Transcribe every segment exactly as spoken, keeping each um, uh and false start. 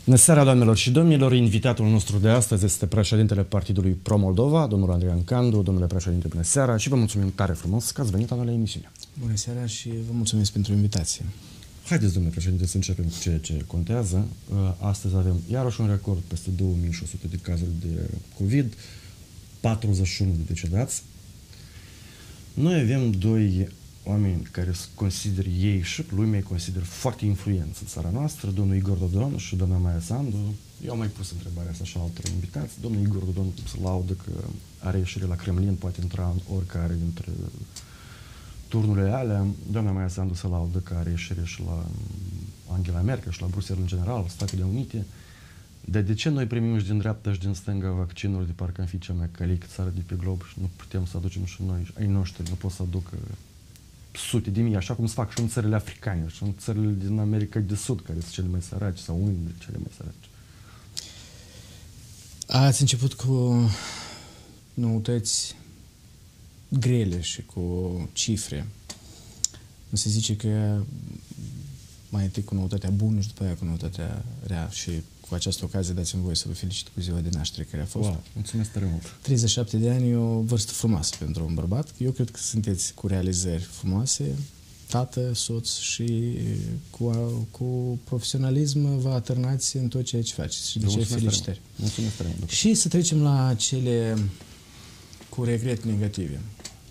Bună seara, doamnelor și domnilor! Invitatul nostru de astăzi este președintele Partidului Pro-Moldova, domnul Adrian Candu. Domnule președinte, bună seara și vă mulțumim tare frumos că ați venit la emisiune. Bună seara și vă mulțumesc pentru invitație. Haideți, domnule președinte, să începem cu ceea ce contează. Astăzi avem iarăși un record, peste două mii șase sute de cazuri de COVID, patruzeci și unu de decedați. Noi avem doi oameni care se consider ei și lumea consider foarte influenți în țara noastră, domnul Igor Dodon și doamna Maia Sandu. Eu am mai pus întrebarea asta și altor invitați. Domnul Igor Dodon se laudă că are ieșire la Kremlin, poate intra în oricare dintre turnurile alea. Doamna Maia Sandu se laudă că are ieșire și la Angela Merkel și la Bruxelles în general, Statele Unite. Dar de ce noi primim și din dreapta și din stânga vaccinuri de parcă am fi cea mai calică țară de pe glob și nu putem să aducem și noi, ai noștri, nu pot să aducă sute de mii, așa cum se fac și în țările africane și în țările din America de Sud, care sunt cele mai săraci sau unele dintre cele mai săraci. Ați început cu noutăți grele și cu cifre. Nu se zice că mai întâi cu noutatea bună și după aia cu noutatea rea și cu această ocazie dați-mi voie să vă felicit cu ziua de naștere care a fost. Wow, mulțumesc tare mult! treizeci și șapte de ani e o vârstă frumoasă pentru un bărbat. Eu cred că sunteți cu realizări frumoase, tată, soț și cu, cu profesionalism vă atârnați în tot ceea ce faceți și de ce felicitări. Mulțumesc tare mult! Și să trecem la cele cu regret negative.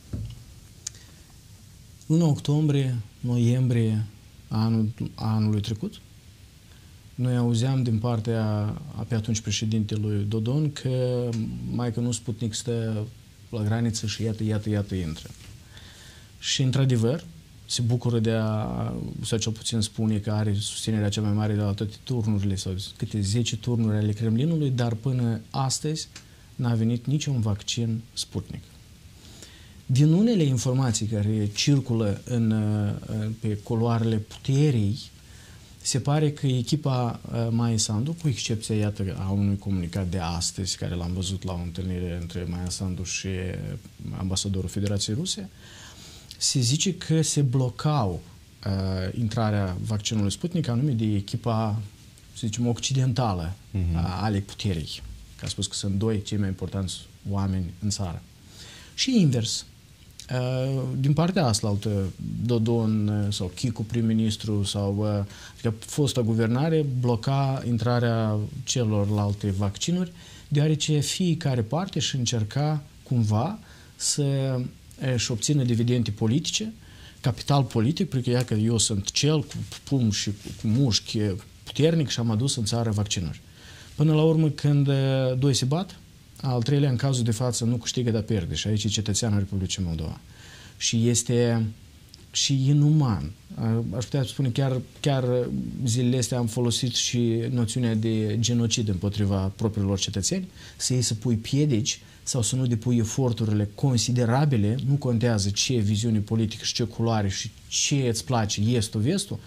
Luna octombrie, noiembrie anul, anului trecut, noi auzeam din partea a pe atunci președintelui Dodon că mai că nu Sputnik stă la graniță și iată, iată, iată intră. Și într-adevăr se bucură de a, sau cel puțin spune că are susținerea cea mai mare de la toate turnurile sau câte zece turnuri ale Kremlinului, dar până astăzi n-a venit niciun vaccin Sputnik. Din unele informații care circulă în, pe culoarele puterii, se pare că echipa Maia Sandu, cu excepția, iată, a unui comunicat de astăzi, care l-am văzut la o întâlnire între Maia Sandu și ambasadorul Federației Ruse, se zice că se blocau uh, intrarea vaccinului Sputnik, anume de echipa, să zicem, occidentală uh-huh. a ale puterii. Că a spus că sunt doi cei mai importanți oameni în țară. Și invers. Din partea asta, Dodon sau Chicu, prim-ministru, sau adică fosta guvernare, bloca intrarea celorlalte vaccinuri, deoarece fiecare parte își încerca cumva să își obțină dividende politice, capital politic, pentru că ia că eu sunt cel cu pum și cu mușchi puternic și am adus în țară vaccinuri. Până la urmă, când doi se bat, al treilea, în cazul de față, nu câștigă, dar pierde. Și aici e cetățeanul Republicii Moldova. Și este și inuman. Aș putea spune, chiar, chiar zilele astea am folosit și noțiunea de genocid împotriva propriilor cetățeni, să iei să pui piedici sau să nu depui eforturile considerabile, nu contează ce viziune politică și ce culoare și ce îți place, estul, vestul.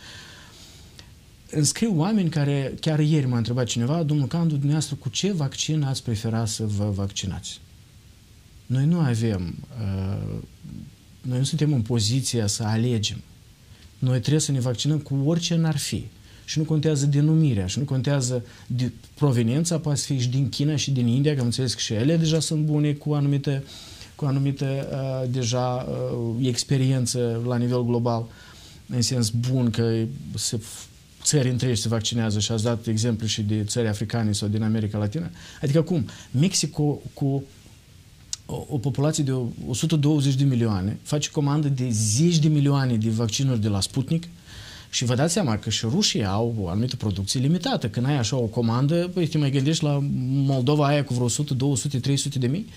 Înscriu oameni care, chiar ieri m-a întrebat cineva, domnul Candu, dumneavoastră, cu ce vaccin ați prefera să vă vaccinați? Noi nu avem, uh, noi nu suntem în poziția să alegem. Noi trebuie să ne vaccinăm cu orice n-ar fi. Și nu contează denumirea, și nu contează de proveniența, poate să fie și din China și din India, că am înțeles că și ele deja sunt bune cu anumită, cu anumită uh, deja uh, experiență la nivel global, în sens bun că se țări întregi se vaccinează și ați dat exemple și de țări africane sau din America Latină. Adică cum? Mexic cu, cu o, o populație de o sută douăzeci de milioane face comandă de zeci de milioane de vaccinuri de la Sputnik și vă dați seama că și rușii au o anumită producție limitată. Când ai așa o comandă, păi te mai gândești la Moldova aia cu vreo o sută, două sute, trei sute de mii.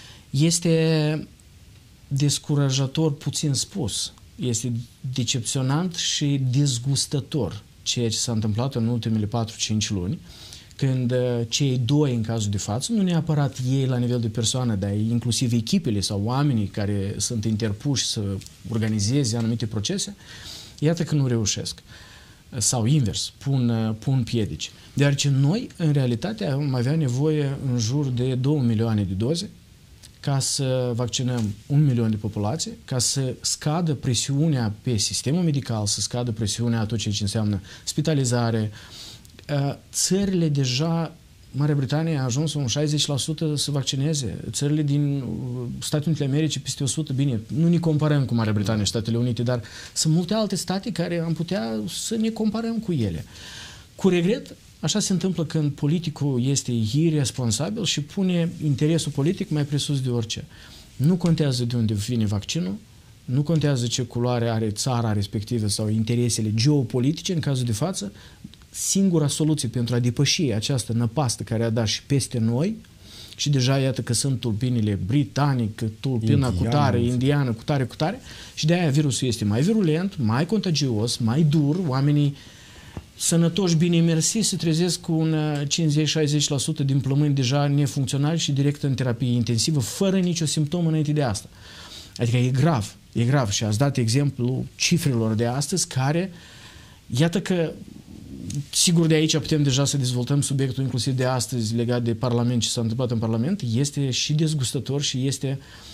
Este descurajator puțin spus. Este decepționant și dezgustător ceea ce s-a întâmplat în ultimele patru cinci luni, când cei doi, în cazul de față, nu neapărat ei la nivel de persoană, dar inclusiv echipele sau oamenii care sunt interpuși să organizeze anumite procese, iată că nu reușesc. Sau invers, pun, pun piedici. Deoarece noi, în realitate, am avea nevoie în jur de două milioane de doze ca să vaccinăm un milion de populație, ca să scadă presiunea pe sistemul medical, să scadă presiunea a tot ceea ce înseamnă spitalizare, țările deja, Marea Britanie a ajuns un șaizeci la sută să vaccineze. Țările din Statele Unite ale Americii peste o sută, bine, nu ne comparăm cu Marea Britanie și Statele Unite, dar sunt multe alte state care am putea să ne comparăm cu ele. Cu regret, așa se întâmplă când politicul este irresponsabil și pune interesul politic mai presus de orice. Nu contează de unde vine vaccinul, nu contează ce culoare are țara respectivă sau interesele geopolitice în cazul de față. Singura soluție pentru a depăși această năpastă care a dat și peste noi, și deja iată că sunt tulpinile britanic, tulpina Indian, cu tare, indiană, cu tare, cu tare, și de aia virusul este mai virulent, mai contagios, mai dur, oamenii sănătoși, bine mersi, se trezesc cu un cincizeci-șaizeci la sută din plămâni deja nefuncționali și direct în terapie intensivă, fără nicio simptomă înainte de asta. Adică e grav, e grav și ați dat exemplu cifrelor de astăzi care, iată că sigur de aici putem deja să dezvoltăm subiectul inclusiv de astăzi legat de Parlament, ce s-a întâmplat în Parlament, este și dezgustător și este,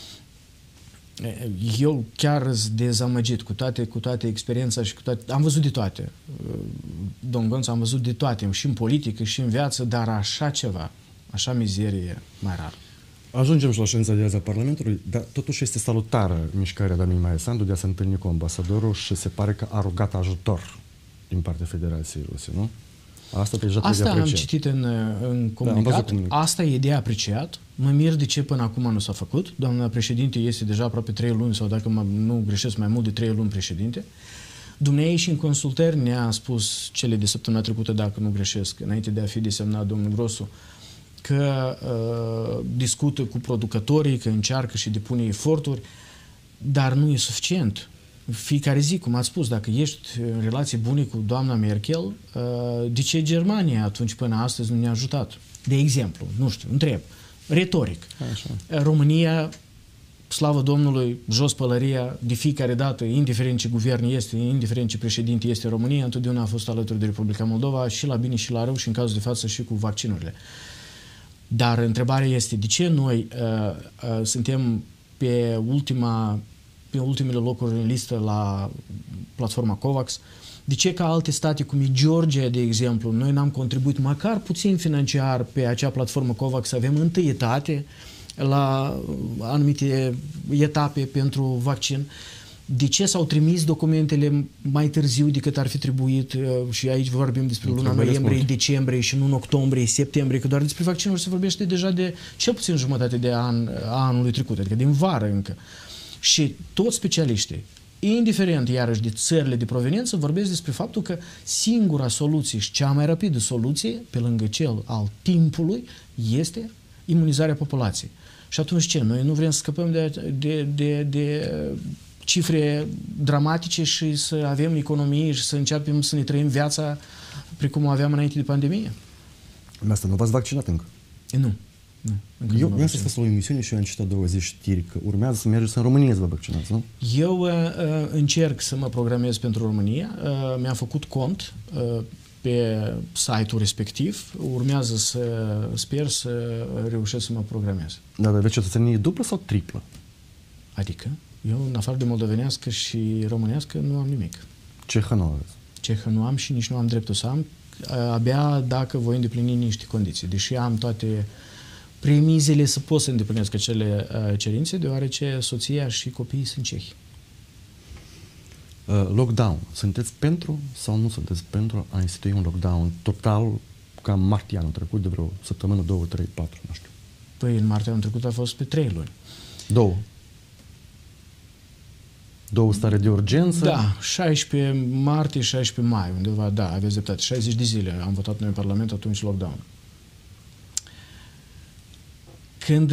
eu chiar sunt dezamăgit cu toate, cu toate experiența și cu toate, am văzut de toate, domnul Gonț, am văzut de toate, și în politică și în viață, dar așa ceva, așa mizerie, mai rar. Ajungem și la ședința de azi a Parlamentului, dar totuși este salutară mișcarea doamnei Maia Sandu de a se întâlni cu ambasadorul și se pare că a rugat ajutor din partea Federației Ruse, nu? Asta, deja Asta am citit în, în comunicat, da, asta e de apreciat. Mă mir de ce până acum nu s-a făcut. Doamna președinte este deja aproape trei luni sau dacă mă, nu greșesc mai mult de trei luni președinte. Dumnezeu și în consultări ne-a spus cele de săptămâna trecută, dacă nu greșesc, înainte de a fi desemnat domnul Grosu, că uh, discută cu producătorii, că încearcă și depune eforturi, dar nu e suficient. Fiecare zi, cum ați spus, dacă ești în relații bune cu doamna Merkel, de ce Germania atunci până astăzi nu ne-a ajutat? De exemplu, nu știu, întreb, retoric. Așa. România, slavă Domnului, jos pălăria, de fiecare dată, indiferent ce guvern este, indiferent ce președinte este România, întotdeauna a fost alături de Republica Moldova și la bine și la rău și în cazul de față și cu vaccinurile. Dar întrebarea este, de ce noi uh, uh, suntem pe ultima pe ultimele locuri în listă la platforma COVAX, de ce ca alte state, cum e Georgia, de exemplu, noi n-am contribuit măcar puțin financiar pe acea platformă COVAX, să avem întâietate la anumite etape pentru vaccin? De ce s-au trimis documentele mai târziu decât ar fi trebuit? Și aici vorbim despre luna noiembrie, decembrie și nu în octombrie, septembrie, că doar despre vaccinuri se vorbește deja de cel puțin jumătate de an a anului trecut, adică din vară încă. Și toți specialiștii, indiferent iarăși de țările de proveniență, vorbesc despre faptul că singura soluție și cea mai rapidă soluție, pe lângă cel al timpului, este imunizarea populației. Și atunci ce? Noi nu vrem să scăpăm de, de, de, de cifre dramatice și să avem economie și să începem să ne trăim viața precum o aveam înainte de pandemie? De asta nu v-ați vaccinat încă? Nu. Nu, eu mi-am fost la o emisiune și eu am citit două zi știri că urmează să mergeți în România să vă vaccinați, nu? Eu uh, încerc să mă programez pentru România. Uh, mi-am făcut cont uh, pe site-ul respectiv. Urmează să, sper să reușesc să mă programez. Dar aveți cetățenie dublă sau triplă? Adică? Eu, în afară de moldovenească și românească, nu am nimic. Cehă nu aveți? Cehă nu am și nici nu am dreptul să am. Abia dacă voi îndeplini niște condiții. Deși am toate premizele să pot să îndeplinesc acele uh, cerințe, deoarece soția și copiii sunt cehi. Uh, lockdown. Sunteți pentru sau nu sunteți pentru a institui un lockdown total ca în martie anul trecut, de vreo săptămână, două, trei, patru, nu știu? Păi în martie anul trecut a fost pe trei luni. Două. Două stare de urgență? Da, șaisprezece martie, șaisprezece mai, undeva, da, aveți dreptate, șaizeci de zile am votat noi în Parlament, atunci lockdown. Când,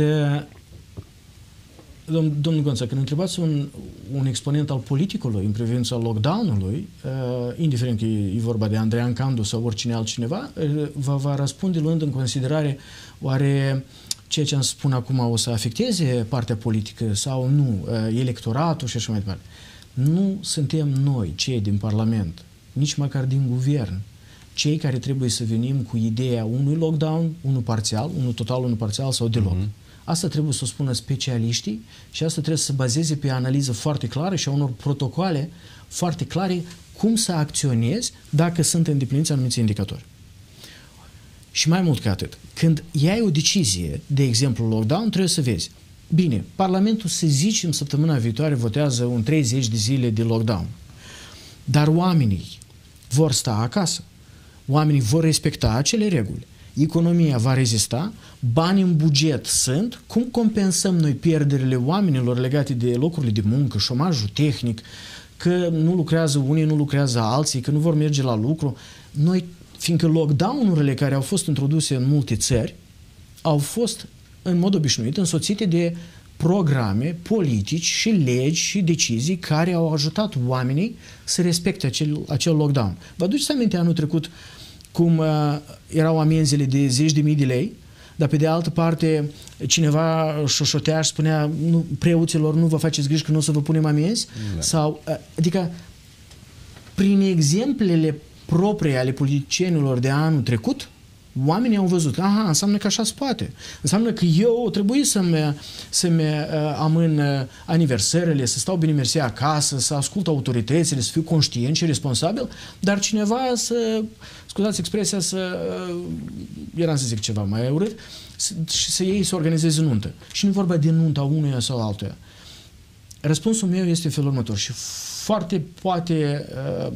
domn, domnul Gonța, când întrebați un, un exponent al politicului în privința lockdown-ului, uh, indiferent că e, e vorba de Andrean Candu sau oricine altcineva, uh, va, va răspunde luând în considerare oare ceea ce am spun acum o să afecteze partea politică sau nu, uh, electoratul și așa mai departe. Nu suntem noi, cei din Parlament, nici măcar din guvern, cei care trebuie să venim cu ideea unui lockdown, unul parțial, unul total, unul parțial sau deloc. Mm-hmm. Asta trebuie să o spună specialiștii și asta trebuie să se bazeze pe analiză foarte clară și a unor protocoale foarte clare cum să acționezi dacă sunt îndepliniți anumiți indicatori. Și mai mult ca atât, când iei o decizie, de exemplu lockdown, trebuie să vezi. Bine, Parlamentul, să zicem, săptămâna viitoare votează un treizeci de zile de lockdown. Dar oamenii vor sta acasă. Oamenii vor respecta acele reguli. Economia va rezista, bani în buget sunt. Cum compensăm noi pierderile oamenilor legate de locurile de muncă, șomajul tehnic, că nu lucrează unii, nu lucrează alții, că nu vor merge la lucru? Noi, fiindcă lockdown-urile care au fost introduse în multe țări au fost în mod obișnuit însoțite de programe, politici și legi și decizii care au ajutat oamenii să respecte acel, acel lockdown. Vă aduceți aminte anul trecut cum uh, erau amenzile de zeci de mii de lei, dar pe de altă parte cineva șoșotea și spunea nu, preoților, nu vă faceți griji că nu o să vă punem amenzi? Da. Sau, uh, adică prin exemplele proprii ale politicienilor de anul trecut, oamenii au văzut, aha, înseamnă că așa se poate. Înseamnă că eu trebuie să-mi, să-mi uh, amân uh, aniversările, să stau bine mersi acasă, să ascult autoritățile, să fiu conștient și responsabil, dar cineva să, scuzați expresia, să, uh, eram să zic ceva mai urât, să, și să iei să organizeze nuntă. Și nu vorba de nunta unuia sau altuia. Răspunsul meu este felul următor și foarte poate, uh,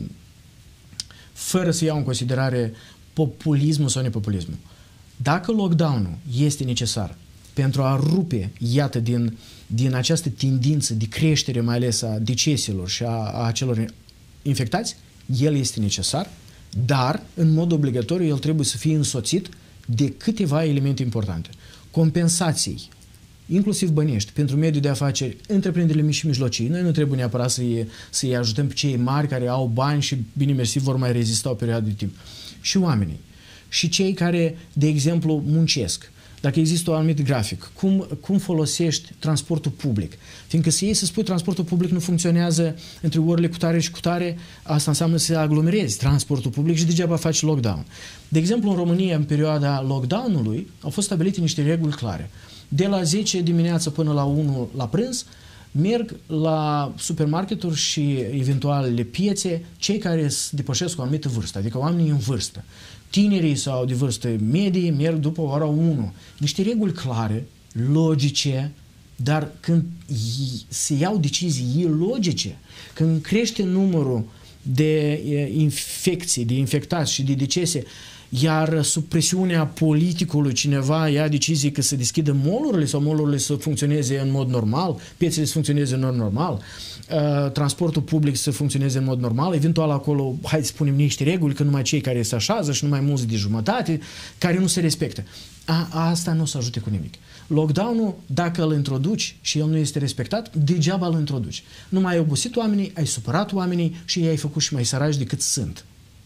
fără să iau în considerare populismul sau nepopulismul. Dacă lockdown-ul este necesar pentru a rupe, iată, din, din această tendință de creștere, mai ales a deceselor și a, a celor infectați, el este necesar, dar, în mod obligatoriu, el trebuie să fie însoțit de câteva elemente importante. Compensații, inclusiv bănești, pentru mediul de afaceri, întreprinderile mici și mijlocii. Noi nu trebuie neapărat să-i, să-i ajutăm pe cei mari care au bani și, bine mersi, vor mai rezista o perioadă de timp. Și oamenii. Și cei care, de exemplu, muncesc. Dacă există un anumit grafic, cum, cum folosești transportul public? Fiindcă să iei să spui transportul public nu funcționează între orele cu tare și cu tare, asta înseamnă să aglomerezi transportul public și degeaba faci lockdown. De exemplu, în România, în perioada lockdown-ului, au fost stabilite niște reguli clare. De la zece dimineața până la unu la prânz, merg la supermarketuri și eventualele piețe cei care depășesc o anumită vârstă, adică oamenii în vârstă. Tinerii sau de vârstă medie merg după ora unu. Niște reguli clare, logice, dar când se iau decizii ilogice, când crește numărul de infecții, de infectați și de decese, iar sub presiunea politicului cineva ia decizii că să deschidă mall-urile sau mall-urile să funcționeze în mod normal, piețele să funcționeze în mod normal, uh, transportul public să funcționeze în mod normal, eventual acolo, hai să spunem niște reguli, că numai cei care se așează și numai mulți de jumătate, care nu se respectă. A, asta nu o să ajute cu nimic. Lockdown-ul, dacă îl introduci și el nu este respectat, degeaba îl introduci. Nu mai ai obosit oamenii, ai supărat oamenii și i-ai făcut și mai săraci decât sunt.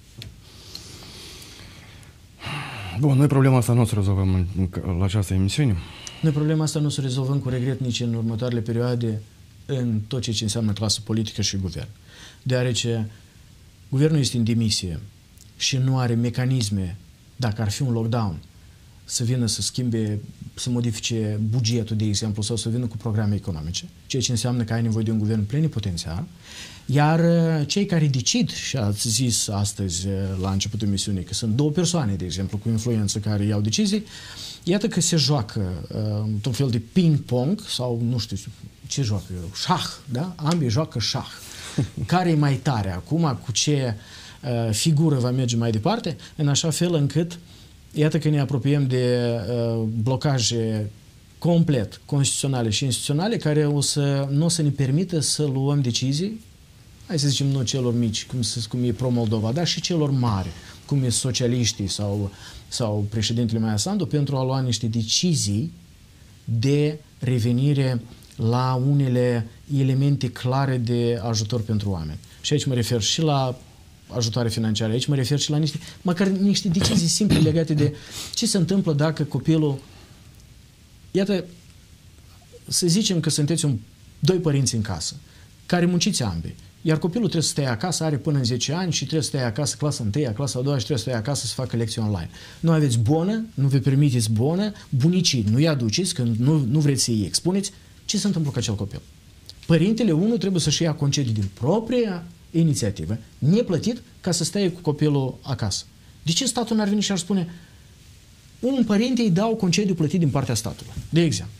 Bun, noi problema asta nu o să rezolvăm în, în, la această emisiune. Noi problema asta nu o să rezolvăm cu regret nici în următoarele perioade în tot ce înseamnă clasă politică și guvern. Deoarece guvernul este în demisie și nu are mecanisme, dacă ar fi un lockdown, să vină să schimbe, să modifice bugetul, de exemplu, sau să vină cu programe economice, ceea ce înseamnă că ai nevoie de un guvern plenipotențiar. Iar cei care decid, și ați zis astăzi la începutul emisiunii că sunt două persoane, de exemplu, cu influență care iau decizii, iată că se joacă uh, un fel de ping-pong sau nu știu ce joacă, șah, da? Ambii joacă șah. Care e mai tare acum, cu ce uh, figură va merge mai departe, în așa fel încât iată că ne apropiem de uh, blocaje complet constituționale și instituționale care o să, nu o să ne permită să luăm decizii, hai să zicem, nu celor mici, cum, cum e Pro-Moldova, dar și celor mari, cum e socialiștii sau, sau președintele Maia Sandu, pentru a lua niște decizii de revenire la unele elemente clare de ajutor pentru oameni. Și aici mă refer și la ajutoare financiare, aici mă refer și la niște, măcar niște decizii simple legate de ce se întâmplă dacă copilul, iată, să zicem că sunteți un, doi părinți în casă, care munciți ambii, iar copilul trebuie să stea acasă, are până în zece ani și trebuie să stea acasă, clasa întâia, clasa a doua și trebuie să stea acasă să facă lecții online. Nu aveți bonă, nu vă permiteți bonă, bunicii nu-i aduceți, că nu, nu vreți să-i expuneți, ce se întâmplă cu acel copil? Părintele unu trebuie să-și ia concediu din propria inițiativă, neplătit, ca să stea cu copilul acasă. De ce statul n-ar veni și ar spune un părinte îi dau concediu plătit din partea statului, de exemplu.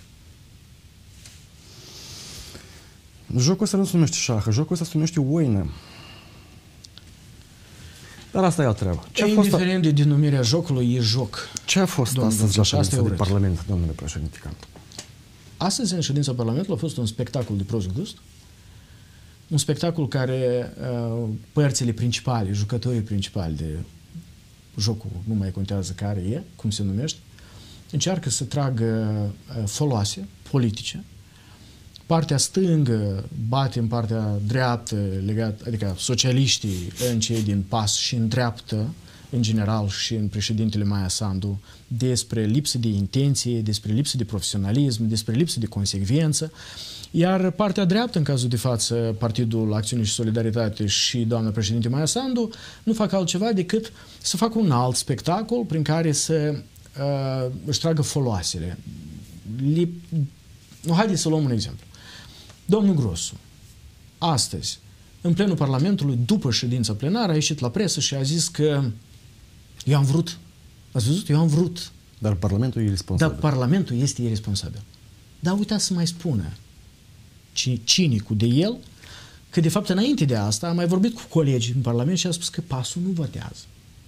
Jocul ăsta nu se numește șah, jocul ăsta se numește oină. Dar asta e altă treabă. Ce indiferent de denumirea jocului, e joc. Ce a fost astăzi la ședința de Parlament, domnule președinte Cantu? Astăzi, în ședința Parlamentului, a fost un spectacol de prost gust. Un spectacol care uh, părțile principale, jucătorii principali de jocul, nu mai contează care e, cum se numește, încearcă să tragă uh, foloase politice. Partea stângă bate în partea dreaptă, legat, adică socialiștii în cei din P A S și în dreaptă, în general și în președintele Maia Sandu, despre lipsă de intenție, despre lipsă de profesionalism, despre lipsă de consecvență. Iar partea dreaptă, în cazul de față, Partidul Acțiune și Solidaritate și doamna președinte Maia Sandu, nu fac altceva decât să facă un alt spectacol prin care să uh, își tragă foloasele. Li... Nu, haideți să luăm un exemplu. Domnul Grosu, astăzi, în plenul Parlamentului, după ședința plenară, a ieșit la presă și a zis că eu am vrut. Ați văzut? Eu am vrut. Dar Parlamentul e irresponsabil. Dar Parlamentul este irresponsabil. Dar uitați să mai spună cinicul de el că, de fapt, înainte de asta, a mai vorbit cu colegii în Parlament și a spus că P A S-ul nu votează.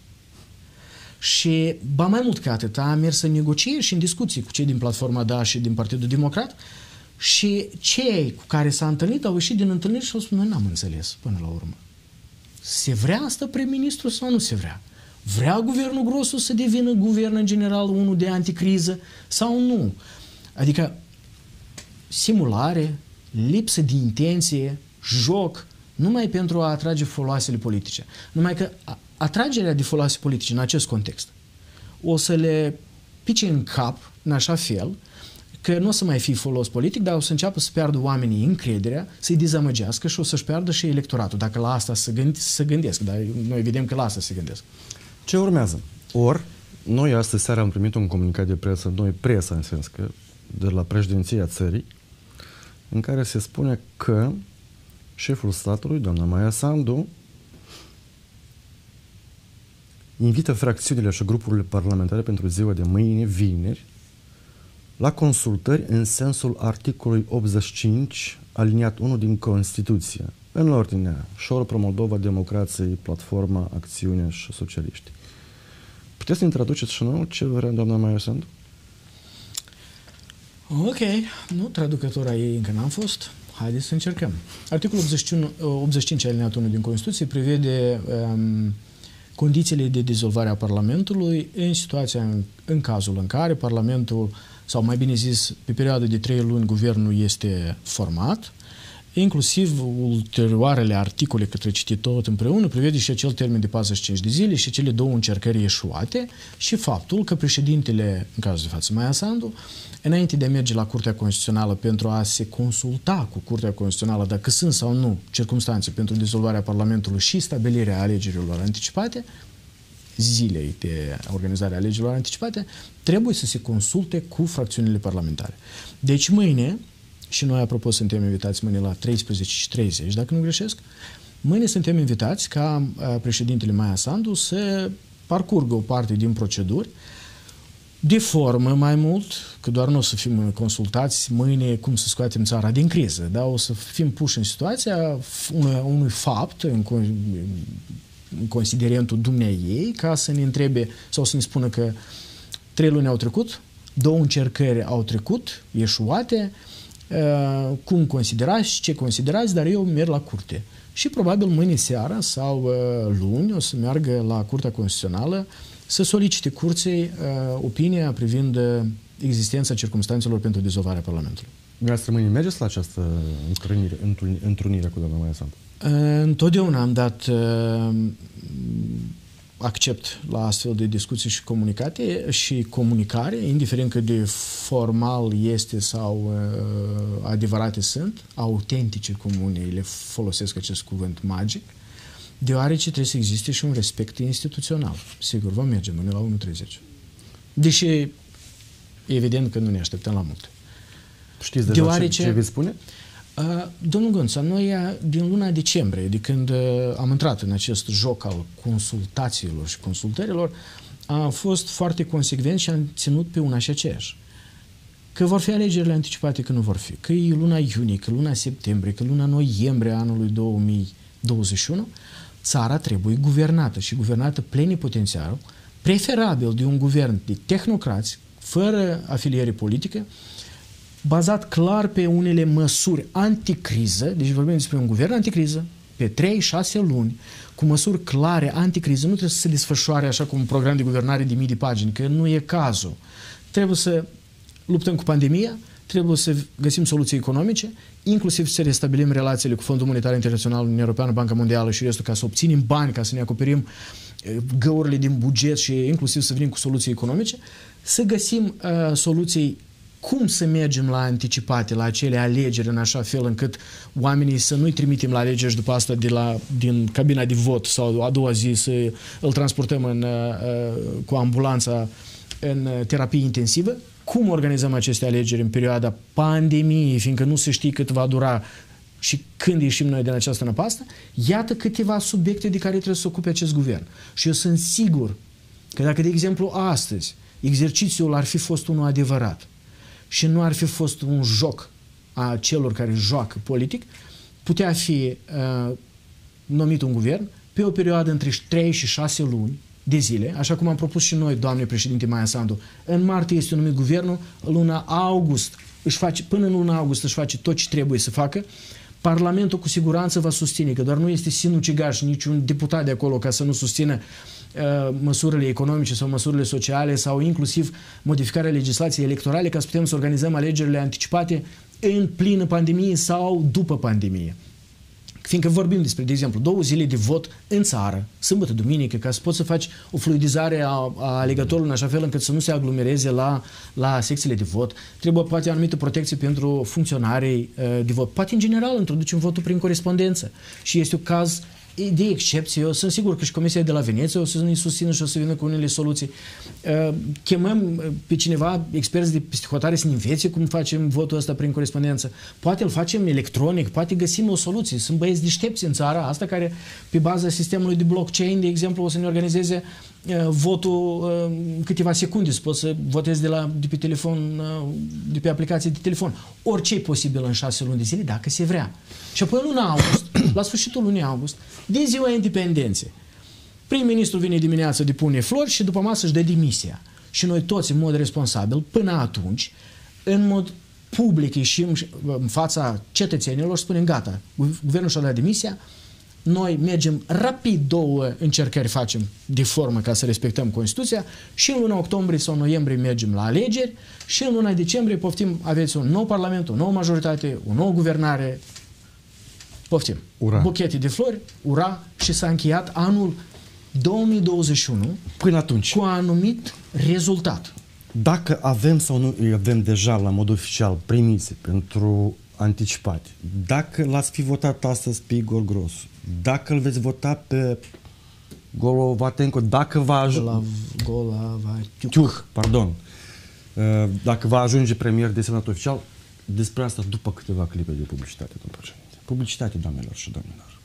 Și, ba mai mult ca atât, a mers în negocieri și în discuții cu cei din Platforma Da și din Partidul Democrat și cei cu care s-a întâlnit au ieșit din întâlniri și au spus, noi n-am înțeles până la urmă. Se vrea asta prim-ministru sau nu se vrea? Vrea guvernul Grosu să devină guvern în general unul de anticriză sau nu? Adică simulare, lipsă de intenție, joc, numai pentru a atrage foloasele politice. Numai că atragerea de foloase politice în acest context o să le pice în cap în așa fel că nu o să mai fie folos politic, dar o să înceapă să piardă oamenii încrederea, să-i dezamăgească și o să-și piardă și electoratul, dacă la asta se, gând, se gândesc. Dar noi vedem că la asta se gândesc. Ce urmează? Ori, noi astăzi seara am primit un comunicat de presă, noi presa în sens că de la președinția țării, în care se spune că șeful statului, doamna Maia Sandu, invită fracțiunile și grupurile parlamentare pentru ziua de mâine, vineri, la consultări în sensul articolului optzeci și cinci, aliniat unu din Constituție, în ordinea Șor Pro-Moldova, Democrației, Platforma, Acțiune și Socialiști. Puteți să-mi traduceți și nouă ce vrea doamna Maia Sandu? Ok, nu, traducătora ei încă n-am fost. Haideți să încercăm. Articolul optzeci și cinci, alineat unu din Constituție, prevede um, condițiile de dizolvare a Parlamentului în situația, în, în cazul în care Parlamentul, sau mai bine zis, pe perioada de trei luni, guvernul este format, inclusiv ulterioarele articole către citit tot împreună, prevede și acel termen de patruzeci și cinci de zile și cele două încercări eșuate și faptul că președintele, în cazul de față Maia Sandu, înainte de a merge la Curtea Constituțională pentru a se consulta cu Curtea Constituțională dacă sunt sau nu circumstanțe pentru dizolvarea Parlamentului și stabilirea alegerilor anticipate, zilei de organizare a alegerilor anticipate, trebuie să se consulte cu fracțiunile parlamentare. Deci mâine, și noi, apropo, suntem invitați mâine la treisprezece și treizeci, dacă nu greșesc, mâine suntem invitați ca președintele Maia Sandu să parcurgă o parte din proceduri de formă mai mult, că doar nu o să fim consultați mâine cum să scoatem țara din criză, da? O să fim puși în situația unui, unui fapt, în, în considerentul dumneai ei, ca să ne întrebe sau să ne spună că trei luni au trecut, două încercări au trecut, eșuate, uh, cum considerați, ce considerați, dar eu merg la curte. Și probabil mâine seara sau uh, luni o să meargă la Curtea Constituțională să solicite curții uh, opinia privind uh, existența circumstanțelor pentru dizolvarea Parlamentului. Dumneavoastră mâine mergeți la această întrunire, întrunire cu doamna Maia Sandu? Uh, întotdeauna am dat uh, accept la astfel de discuții și comunicate și comunicare, indiferent cât de formal este sau uh, adevărate sunt, autentice, cum unii le folosesc acest cuvânt magic, deoarece trebuie să existe și un respect instituțional. Sigur, vom merge mâine la unu treizeci. Deși, evident că nu ne așteptăm la multe. Știți deja deoarece, ce, ce veți spune? Uh, domnul Gânța, noi din luna decembrie, de când uh, am intrat în acest joc al consultațiilor și consultărilor, a fost foarte consecvent și am ținut pe una și aceeași. Că vor fi alegerile anticipate, că nu vor fi. Că e luna iunie, că luna septembrie, că luna noiembrie anului două mii douăzeci și unu, țara trebuie guvernată și guvernată plenipotențiar, preferabil de un guvern de tehnocrați, fără afiliere politică, bazat clar pe unele măsuri anticriză, deci vorbim despre un guvern anticriză, pe trei șase luni, cu măsuri clare anticriză, nu trebuie să se desfășoare așa cum un program de guvernare de mii de pagini, că nu e cazul. Trebuie să luptăm cu pandemia, trebuie să găsim soluții economice, inclusiv să restabilim relațiile cu Fondul Monetar Internațional, Uniunea Europeană, Banca Mondială și restul, ca să obținem bani, ca să ne acoperim găurile din buget și inclusiv să venim cu soluții economice, să găsim uh, soluții cum să mergem la anticipate, la acele alegeri în așa fel încât oamenii să nu-i trimitem la alegeri și după asta de la, din cabina de vot sau a doua zi să îl transportăm în, uh, cu ambulanța în terapie intensivă. Cum organizăm aceste alegeri în perioada pandemiei, fiindcă nu se știe cât va dura și când ieșim noi din această năpastă? Iată câteva subiecte de care trebuie să se ocupe acest guvern. Și eu sunt sigur că dacă, de exemplu, astăzi exercițiul ar fi fost unul adevărat și nu ar fi fost un joc a celor care joacă politic, putea fi uh, numit un guvern pe o perioadă între trei și șase luni de zile, așa cum am propus și noi, doamne președinte Maia Sandu. În martie este numit guvernul, luna august își face, până în luna august își face tot ce trebuie să facă. Parlamentul cu siguranță va susține, că doar nu este sinucigaș niciun deputat de acolo ca să nu susțină uh, măsurile economice sau măsurile sociale sau inclusiv modificarea legislației electorale ca să putem să organizăm alegerile anticipate în plină pandemie sau după pandemie. Fiindcă vorbim despre, de exemplu, două zile de vot în țară, sâmbătă, duminică, ca să poți să faci o fluidizare a, a alegătorului în așa fel încât să nu se aglomereze la, la secțiile de vot. Trebuie poate anumită protecție pentru funcționarii uh, de vot. Poate, în general, introducem votul prin corespondență. Și este un caz de excepție. Eu sunt sigur că și Comisia de la Veneția o să ne susțină și o să vină cu unele soluții. Chemăm pe cineva, experți de psihotare, să ne învețe cum facem votul ăsta prin corespondență. Poate îl facem electronic, poate găsim o soluție. Sunt băieți deștepți în țara asta care, pe baza sistemului de blockchain, de exemplu, o să ne organizeze votul în câteva secunde, să poți să votezi de, la, de pe telefon, de pe aplicație de telefon. Orice e posibil în șase luni de zile, dacă se vrea. Și apoi în luna august, la sfârșitul lunii august, de ziua independenței, prim-ministrul vine dimineața, depune flori și după masă își dă demisia. Și noi toți, în mod responsabil, până atunci, în mod public ieșim în fața cetățenilor și spunem, gata, guvernul și-a dat demisia, noi mergem rapid, două încercări facem de formă ca să respectăm Constituția și în luna octombrie sau noiembrie mergem la alegeri și în luna decembrie poftim, aveți un nou parlament, o nouă majoritate, o nouă guvernare, poftim. Ura. Buchete de flori, ura, și s-a încheiat anul două mii douăzeci și unu până atunci, cu anumit rezultat. Dacă avem sau nu avem deja la mod oficial premise pentru anticipate, dacă l-ați fi votat astăzi pe Igor Grosu, dacă îl veți vota pe Golovatenko, dacă va ajunge... Golovatiuc. Pardon. Dacă va ajunge premier desemnat oficial, despre asta după câteva clipe de publicitate, domnul președinte. Publicitate, doamnelor și domnilor.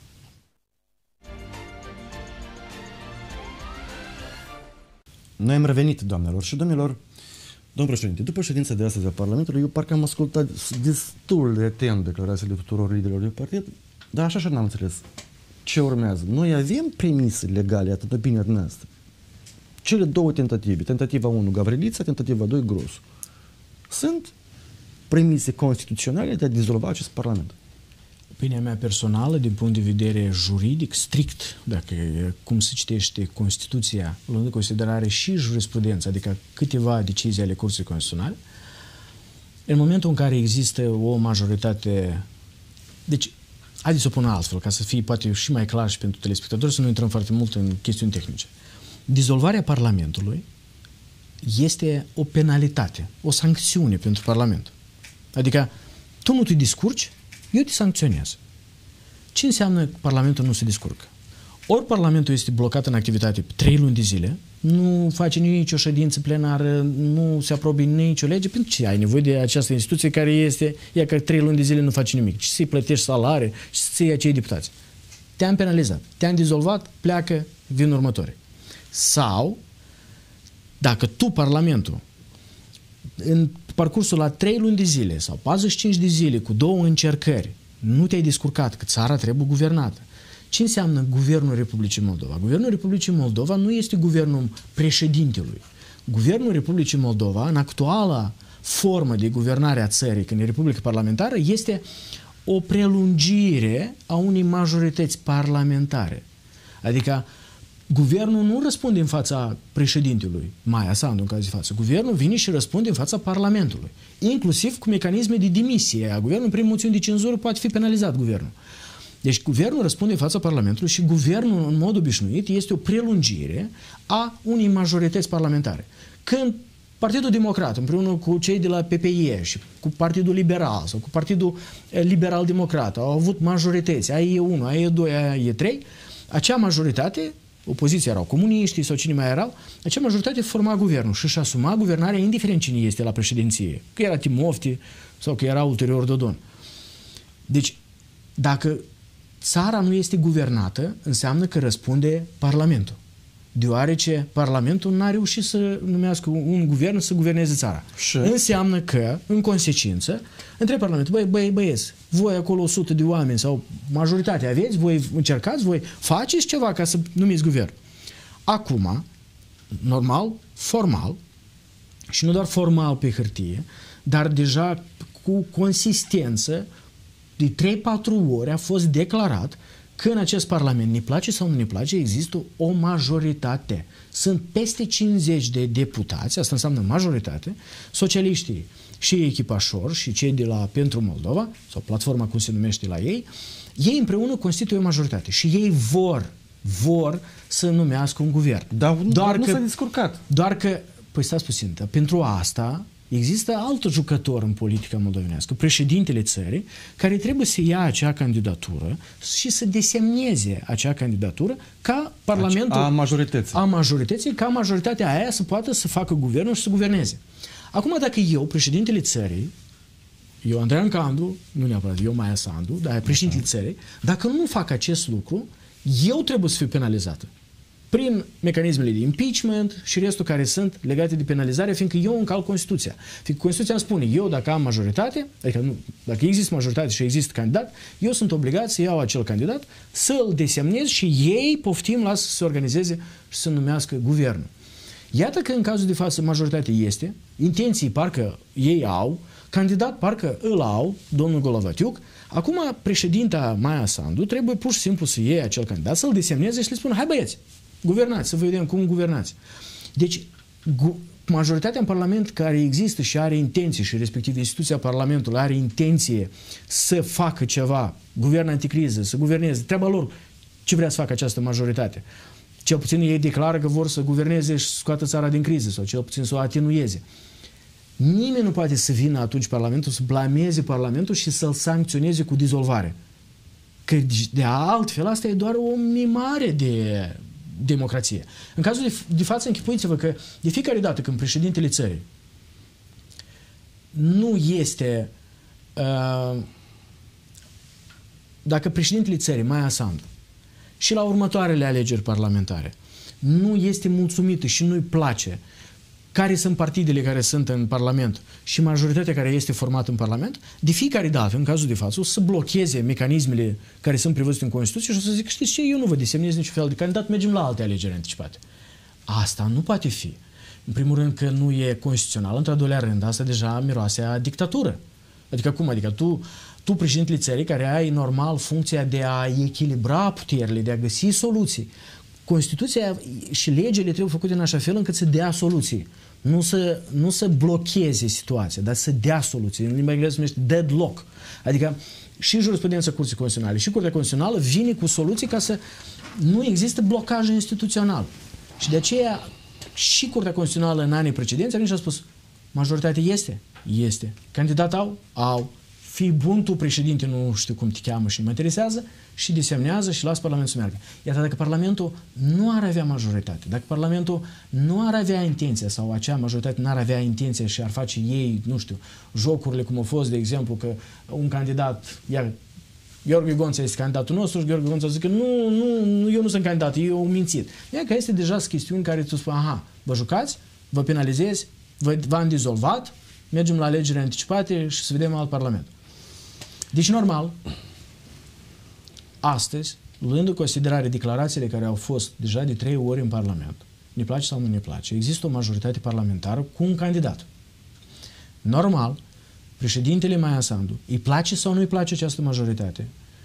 Noi am revenit, doamnelor și domnilor. Domnul președinte, după ședința de astăzi a Parlamentului, eu parcă am ascultat destul de atent declarațiile tuturor liderilor de partid, dar așa și n-am înțeles ce urmează. Noi avem premise legale, atât opinia noastră. Cele două tentative, tentativa unu Gavrilița, tentativa doi Grosu, sunt premise constituționale de a dizolva acest Parlament. Opinia mea personală, din punct de vedere juridic, strict, dacă cum se citește Constituția, luând în considerare și jurisprudența, adică câteva decizii ale Curții Constituționale, în momentul în care există o majoritate... Deci, haideți să o pun altfel, ca să fie poate și mai clar și pentru telespectatori, să nu intrăm foarte mult în chestiuni tehnice. Dizolvarea Parlamentului este o penalitate, o sancțiune pentru Parlament. Adică, tu nu te descurci, eu te sancționez. Ce înseamnă că Parlamentul nu se descurcă? Ori Parlamentul este blocat în activitate pe trei luni de zile, nu face nicio ședință plenară, nu se aprobă nicio lege, pentru ce ai nevoie de această instituție care este, ea că trei luni de zile nu face nimic, ci să-i plătești salarii și să-ți iei acei deputați. Te-am penalizat, te-am dizolvat, pleacă, vin următoare. Sau Dacă tu, Parlamentul, în parcursul la trei luni de zile sau patruzeci și cinci de zile cu două încercări, nu te-ai descurcat că țara trebuie guvernată. Ce înseamnă Guvernul Republicii Moldova? Guvernul Republicii Moldova nu este guvernul președintelui. Guvernul Republicii Moldova, în actuala formă de guvernare a țării, când e Republică Parlamentară, este o prelungire a unei majorități parlamentare. Adică guvernul nu răspunde în fața președintelui, Maia Sandu în caz de față. Guvernul vine și răspunde în fața Parlamentului. Inclusiv cu mecanisme de dimisie a guvernului. Prin moțiuni de cenzură poate fi penalizat guvernul. Deci guvernul răspunde în fața Parlamentului și guvernul, în mod obișnuit, este o prelungire a unei majorități parlamentare. Când Partidul Democrat, împreună cu cei de la P P I și cu Partidul Liberal sau cu Partidul Liberal-Democrat, au avut majorități, A E unu, A E doi, A E trei, acea majoritate, opoziția erau comuniștii sau cine mai erau, acea majoritate forma guvernul și își asuma guvernarea indiferent cine este la președinție, că era Timofti sau că era ulterior Dodon. Deci, dacă țara nu este guvernată, înseamnă că răspunde Parlamentul. Deoarece Parlamentul n-a reușit să numească un guvern să guverneze țara. Și? Înseamnă că, în consecință, între Parlamentul, băi, băi, băieți, voi acolo o sută de oameni sau majoritatea aveți, voi încercați, voi faceți ceva ca să numiți guvern. Acum, normal, formal, și nu doar formal pe hârtie, dar deja cu consistență, de trei patru ori a fost declarat că în acest Parlament, ne place sau nu ne place, există o majoritate. Sunt peste cincizeci de deputați, asta înseamnă majoritate, socialiștii și echipașori și cei de la Pentru Moldova, sau platforma cum se numește la ei, ei împreună constituie o majoritate și ei vor, vor să numească un guvern. Dar doar nu că, s-a descurcat. Doar că, păi stați puțin, pentru asta există alt jucător în politica moldovenească, președintele țării, care trebuie să ia acea candidatură și să desemneze acea candidatură ca Parlamentul... A majorității. A majorității, ca majoritatea aia să poată să facă guvernul și să guverneze. Acum, dacă eu, președintele țării, eu, Andrei Candu, nu neapărat eu, Maia Sandu, dar președintele țării, dacă nu fac acest lucru, eu trebuie să fiu penalizată prin mecanismele de impeachment și restul care sunt legate de penalizare, fiindcă eu încalc Constituția. Fiindcă Constituția îmi spune, eu dacă am majoritate, adică nu, dacă există majoritate și există candidat, eu sunt obligat să iau acel candidat, să-l desemnez și ei, poftim, lasă să se organizeze și să numească guvernul. Iată că în cazul de față majoritatea este, intenții parcă ei au, candidat parcă îl au, domnul Golovatiuc, acum președinta Maia Sandu trebuie pur și simplu să iei acel candidat, să-l desemneze și le spună, hai băieți, guvernați, să vedem cum guvernați. Deci, gu majoritatea în Parlament care există și are intenție, și respectiv instituția Parlamentului are intenție să facă ceva, guvern anticriză, să guverneze, treaba lor, ce vrea să facă această majoritate. Cel puțin ei declară că vor să guverneze și să scoată țara din criză, sau cel puțin să o atenueze. Nimeni nu poate să vină atunci Parlamentul, să blameze Parlamentul și să-l sancționeze cu dizolvare. Că de altfel asta e doar o mimare de democrație. În cazul de, de față, închipuiți-vă că de fiecare dată când președintele țării nu este uh, dacă președintele țării, Maia Sandu, și la următoarele alegeri parlamentare nu este mulțumită și nu-i place care sunt partidele care sunt în Parlament și majoritatea care este formată în Parlament, de fiecare dată, în cazul de față, o să blocheze mecanismele care sunt prevăzute în Constituție și o să zic, știți ce, eu nu vă desemnez niciun fel de candidat, mergem la alte alegeri anticipate. Asta nu poate fi. În primul rând că nu e constituțional, într-al doilea rând, asta deja miroase a dictatură. Adică cum? Adică tu, tu președintele țării care ai normal funcția de a echilibra puterile, de a găsi soluții. Constituția și legile trebuie făcute în așa fel încât să dea soluții. Nu să, nu să blocheze situația, dar să dea soluții. În limba engleză se numește deadlock. Adică și jurisprudența Curții Constituționale și Curtea Constituțională vine cu soluții ca să nu există blocaj instituțional. Și de aceea și Curtea Constituțională în anii precedenți a venit și a spus majoritatea este? Este. Candidat au? Au. Fii bun tu, președinte, nu știu cum te cheamă și mă interesează, și desemnează și lasă Parlamentul să meargă. Iată, dacă Parlamentul nu ar avea majoritate, dacă Parlamentul nu ar avea intenția sau acea majoritate n-ar avea intenția și ar face ei, nu știu, jocurile cum au fost, de exemplu, că un candidat, iar Gheorghe Gonța este candidatul nostru și Gheorghe Gonța zice că nu, nu, eu nu sunt candidat, eu am mințit. Iar că este deja chestiuni care tu spui, aha, vă jucați? vă penalizez, v-am dizolvat, mergem la alegeri anticipate și să vedem alt parlament. Deci, normal, astăzi, luând în considerare declarațiile care au fost deja de trei ori în Parlament, ne place sau nu ne place, există o majoritate parlamentară cu un candidat. Normal, președintele Maia Sandu, îi place sau nu îi place această majoritate,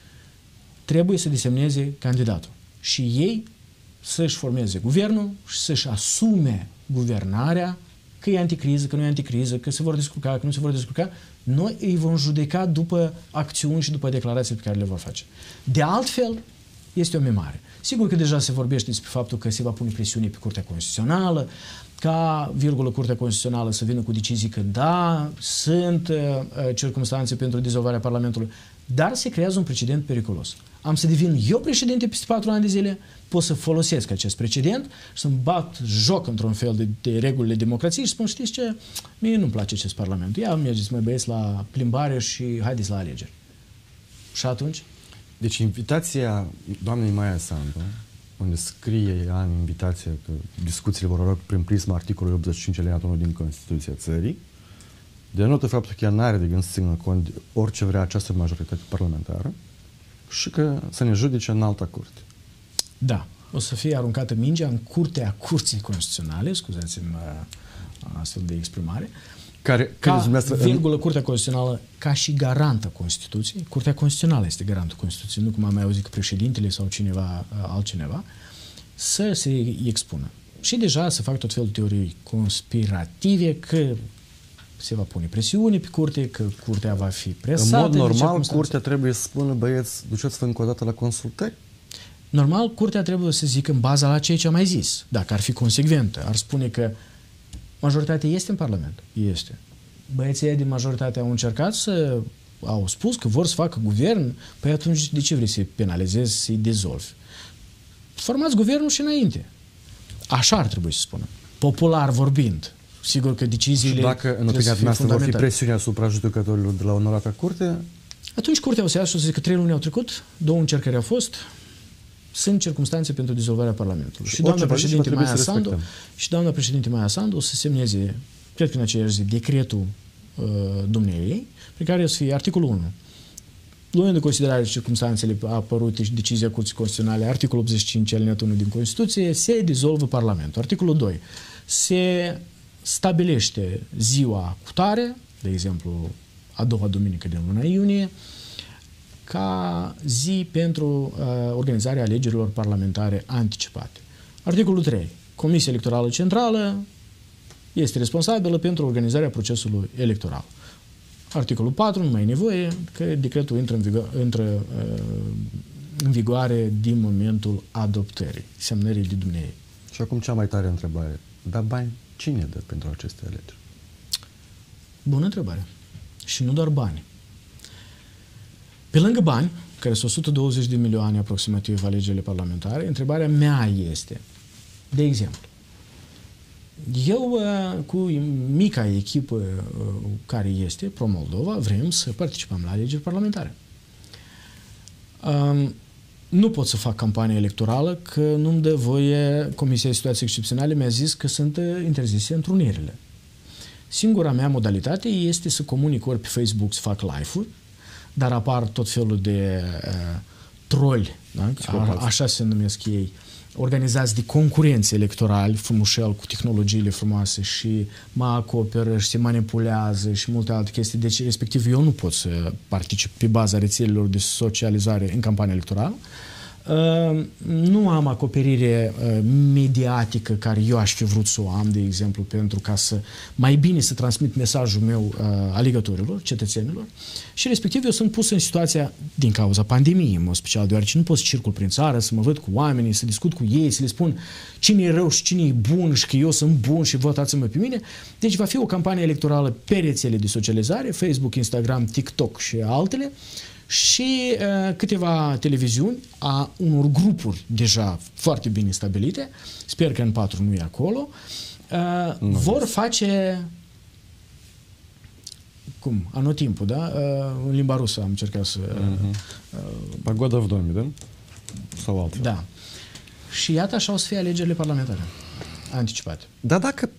trebuie să desemneze candidatul. Și ei să-și formeze guvernul și să-și asume guvernarea, că e anticriză, că nu e anticriză, că se vor descurca, că nu se vor descurca. Noi îi vom judeca după acțiuni și după declarații pe care le vor face. De altfel, este o mimare. Sigur că deja se vorbește despre faptul că se va pune presiune pe Curtea Constituțională, ca, virgulă, Curtea Constituțională să vină cu decizii că da, sunt uh, circumstanțe pentru dizolvarea Parlamentului, dar se creează un precedent periculos. Am să devin eu președinte peste patru ani de zile, pot să folosesc acest precedent și să-mi bat joc într-un fel de, de regulile democrației și spun, știți ce, mie nu-mi place acest Parlament. Ia, mergeți, mai băieți, la plimbare și haideți la alegeri. Și atunci? Deci invitația doamnei Maia Sandu, unde scrie ea în invitație că discuțiile vor avea prin prisma articolului optzeci și cinci alineatul unu din Constituția țării, denotă faptul că ea n-are de gând să țină cont de orice vrea această majoritate parlamentară și că să ne judece în alta curte. Da, o să fie aruncată mingea în curtea Curții Constituționale, scuzați-mi astfel de exprimare, care, ca, virgulă, Curtea Constituțională ca și garantă Constituției. Curtea Constituțională este garantul Constituției, nu cum am mai auzit că președintele sau cineva altcineva, să se expună. Și deja să fac tot felul de teorii conspirative că se va pune presiune pe curte, că curtea va fi presată. În mod normal, curtea trebuie să spună, băieți, duceți-vă încă o dată la consultări? Normal, curtea trebuie să zică în baza la ceea ce am mai zis. Dacă ar fi consecventă, ar spune că majoritatea este în Parlament. Este. Băieții din majoritate au încercat să... au spus că vor să facă guvern, păi atunci de ce vrei să-i penalizezi, să-i dizolvi? Formați guvernul și înainte. Așa ar trebui să spună. Popular vorbind. Sigur că deciziile... Și dacă, în opinia noastră, va fi presiunea asupra judecătorilor de la onorata curte? Atunci curtea o să ia și o să zică că trei luni au trecut, două încercări au fost, sunt circumstanțe pentru dizolvarea Parlamentului. Și, și doamna președinte Maia Sandu, și doamna președinte Maia Sandu o să semneze, cred că în aceeași zi, decretul uh, dumneiei, pe care o să fie articolul unu. Luând în considerare circumstanțele apărute și decizia Curții Constituționale, articolul optzeci și cinci alineatul unu din Constituție, se dizolvă Parlamentul. Articolul doi. Se stabilește ziua cutare, de exemplu, a doua duminică din luna iunie, ca zi pentru uh, organizarea alegerilor parlamentare anticipate. Articolul trei. Comisia Electorală Centrală este responsabilă pentru organizarea procesului electoral. Articolul patru. Nu mai e nevoie, că decretul intră în, vigo intră, uh, în vigoare din momentul adoptării, semnării de dumneavoastră. Și acum cea mai tare întrebare. Dar bani cine dă pentru aceste alegeri? Bună întrebare. Și nu doar bani. Pe lângă bani, care sunt o sută douăzeci de milioane aproximativ alegerile parlamentare, întrebarea mea este, de exemplu, eu cu mica echipă care este, Pro Moldova, vrem să participăm la alegeri parlamentare. Nu pot să fac campanie electorală, că nu-mi dă voie, Comisia de Situații Excepționale mi-a zis că sunt interzise întrunirile. Singura mea modalitate este să comunic ori pe Facebook, să fac live-uri, dar apar tot felul de uh, troli, da? A, așa se numesc ei, organizați de concurenți electorali, frumușel, cu tehnologiile frumoase și mă acoperă și se manipulează și multe alte chestii. Deci, respectiv, eu nu pot să particip pe baza rețelelor de socializare în campania electorală. Uh, nu am acoperire uh, mediatică care eu aș fi vrut să o am, de exemplu, pentru ca să mai bine să transmit mesajul meu uh, alegătorilor, cetățenilor și respectiv eu sunt pus în situația din cauza pandemiei, în mod special, deoarece nu pot să circul prin țară, să mă văd cu oamenii, să discut cu ei, să le spun cine e rău și cine e bun și că eu sunt bun și votați-mă pe mine. Deci va fi o campanie electorală pe rețele de socializare, Facebook, Instagram, TikTok și altele, și uh, câteva televiziuni a unor grupuri deja foarte bine stabilite, sper că în patru nu e acolo, uh, vor este. face cum? Anotimpul, da? Uh, în limba rusă am încercat să... Uh, uh, Pagoda в доме, da? Sau altfel. Da. Și iată așa o să fie alegerile parlamentare anticipate. Dar dacă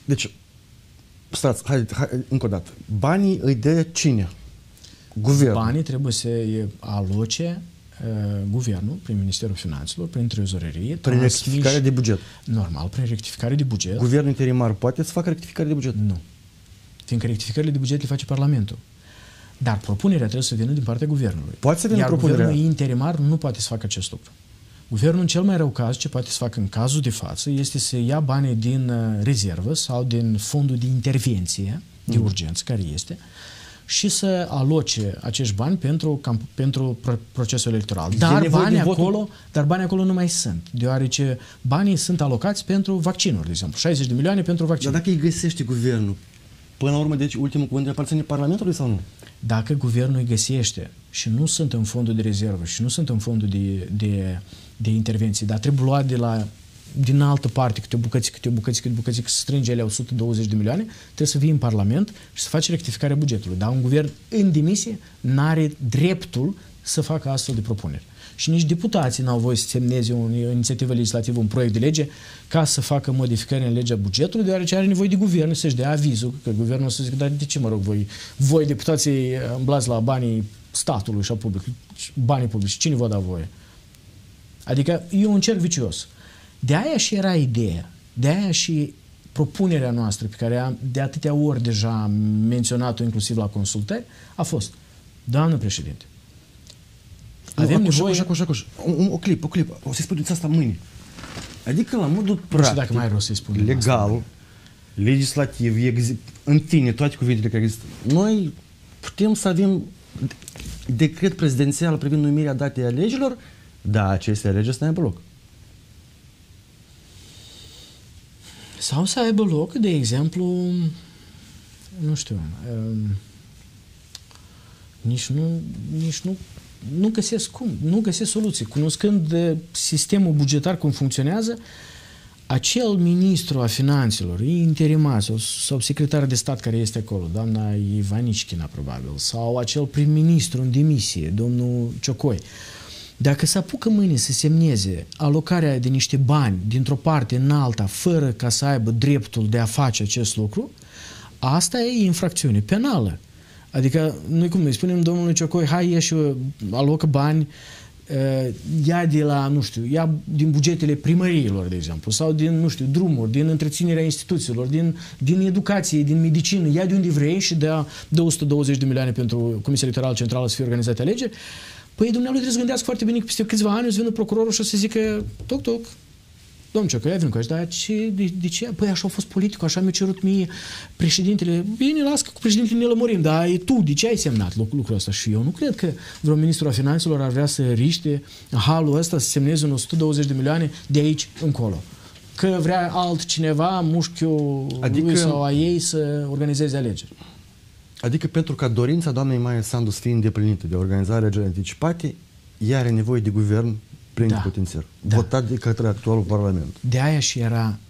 Deci, stați, hai, hai, încă o dată. Banii îi dă cine? Guvernul. Banii trebuie să aloce uh, guvernul, prin Ministerul Finanțelor, prin trezorerie. Prin rectificare de buget. Normal, prin rectificare de buget. Guvernul interimar poate să facă rectificare de buget? Nu. Fiindcă rectificările de buget le face Parlamentul. Dar propunerea trebuie să vină din partea guvernului. Poate să vină Iar propunerea. guvernul interimar nu poate să facă acest lucru. Guvernul, în cel mai rău caz, ce poate să facă în cazul de față, este să ia banii din rezervă sau din fondul de intervenție, de mm. urgență, care este, și să aloce acești bani pentru, pentru procesul electoral. Dar banii, acolo, dar banii acolo nu mai sunt, deoarece banii sunt alocați pentru vaccinuri, de exemplu. șaizeci de milioane pentru vaccinuri. Dar dacă îi găsește guvernul, până la urmă, deci, ultimul cuvânt aparține Parlamentului sau nu? Dacă guvernul îi găsește și nu sunt în fondul de rezervă și nu sunt în fondul de, de, de intervenție, dar trebuie luat de la, din altă parte, câte o bucățică, câte o bucățică, câte o bucățică, să strânge ele o sută douăzeci de milioane, trebuie să vii în Parlament și să faci rectificarea bugetului. Dar un guvern în demisie n-are dreptul să facă astfel de propuneri. Și nici deputații n-au voie să semneze o inițiativă legislativă, un proiect de lege, ca să facă modificări în legea bugetului, deoarece are nevoie de guvern să-și dea avizul, că guvernul o să zică, dar de ce, mă rog, voi, voi deputații îmblați la banii statului și a publicului, banii publici, cine vă da voie? Adică e un cerc vicios. De aia și era ideea, de aia și propunerea noastră, pe care am de atâtea ori deja am menționat-o inclusiv la consultări, a fost, doamnă președinte, avem nevoie... Așa, așa, așa. O, o clip, o clip. O să-i spuneți asta mâine. Adică la modul practic, dacă mai rost să-i spunem legal, asta, legislativ, în fine, toate cuvintele care există. Noi putem să avem decret prezidențial privind numirea datei alegerilor, dar aceste alegeri să n-aibă loc. Sau să aibă loc, de exemplu, nu știu, um, nici nu, nici nu Nu găsesc cum, nu găsesc soluții. Cunoscând sistemul bugetar cum funcționează, acel ministru a finanțelor, interimar sau, sau secretar de stat care este acolo, doamna Ivanichina probabil, sau acel prim-ministru în demisie, domnul Ciocoi, dacă se apucă mâine să semneze alocarea de niște bani dintr-o parte în alta, fără ca să aibă dreptul de a face acest lucru, asta e infracțiune penală. Adică, noi cum noi spunem domnului Ciocoi, hai ieși, alocă bani, ia de la, nu știu, ia din bugetele primăriilor, de exemplu, sau din, nu știu, drumuri, din întreținerea instituțiilor, din, din educație, din medicină, ia de unde vrei și dă două sute douăzeci de milioane pentru Comisia Electorală Centrală să fie organizate alegeri. Păi dumnealui trebuie să gândească foarte bine că peste câțiva ani o să vină procurorul și o să zică, toc, toc, domnul Ciocoi, ai venit cu așa, dar ce, de, de ce? Păi așa a fost politicul, așa mi-a cerut mie președintele. Bine, las că cu președintele ne lămurim, dar tu, de ce ai semnat lucrul ăsta? Și eu nu cred că vreo ministru al finanțelor ar vrea să riște halul ăsta, să semneze un o sută douăzeci de milioane de aici încolo. Că vrea altcineva, mușchiul adică, lui sau a ei, să organizeze alegeri. Adică pentru ca dorința doamnei Maia Sandu să fie îndeplinită de organizarea alegeri anticipate, ea are nevoie de guvern plin da. potențial, da. votat de către actualul Parlament. De aia și era,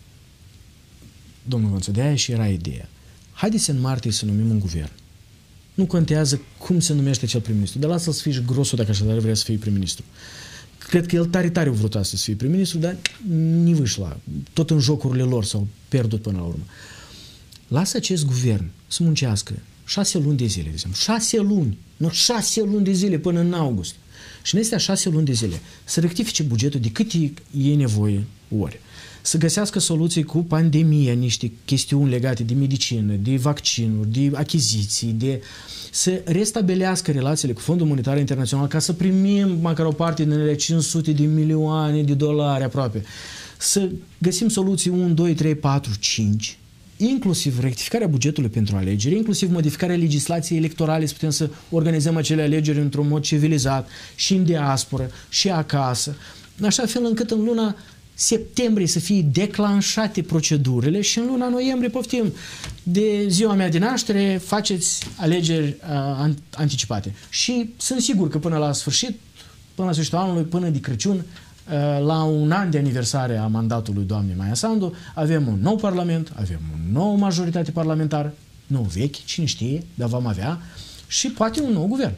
domnul Gonță, de aia și era ideea. Haideți în martie să numim un guvern. Nu contează cum se numește cel prim-ministru, dar lasă-l să fie grosul dacă așa vrea să fie prim-ministru. Cred că el tare, tare vrut să fie prim-ministru, dar nivâșla, tot în jocurile lor s-au pierdut până la urmă. Lasă acest guvern să muncească șase luni de zile, de exemplu. Șase luni, nu șase luni de zile până în august. Și în astea șase luni de zile să rectifice bugetul de cât e nevoie ori. Să găsească soluții cu pandemia, niște chestiuni legate de medicină, de vaccinuri, de achiziții, de să restabilească relațiile cu Fondul Monetar Internațional ca să primim măcar o parte din ele cinci sute de milioane de dolari aproape. Să găsim soluții unu, doi, trei, patru, cinci, inclusiv rectificarea bugetului pentru alegeri, inclusiv modificarea legislației electorale, să putem să organizăm acele alegeri într-un mod civilizat și în diasporă și acasă, în așa fel încât în luna septembrie să fie declanșate procedurile și în luna noiembrie, poftim, de ziua mea de naștere, faceți alegeri uh, anticipate. Și sunt sigur că până la sfârșit, până la sfârșitul anului, până de Crăciun, uh, la un an de aniversare a mandatului doamnei Maia Sandu, avem un nou parlament, avem o nouă majoritate parlamentară, nou vechi, cine știe, dar vom avea, și poate un nou guvern.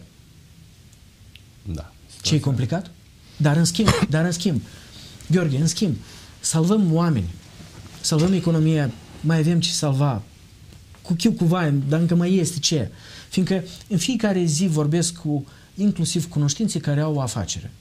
Da. Ce e complicat? Dar în schimb, dar în schimb, Gheorghe, în schimb, salvăm oameni, salvăm economia mai avem ce salva, cu chiu, cu vai, dar încă mai este ce. Fiindcă în fiecare zi vorbesc cu inclusiv cunoștințe care au o afacere,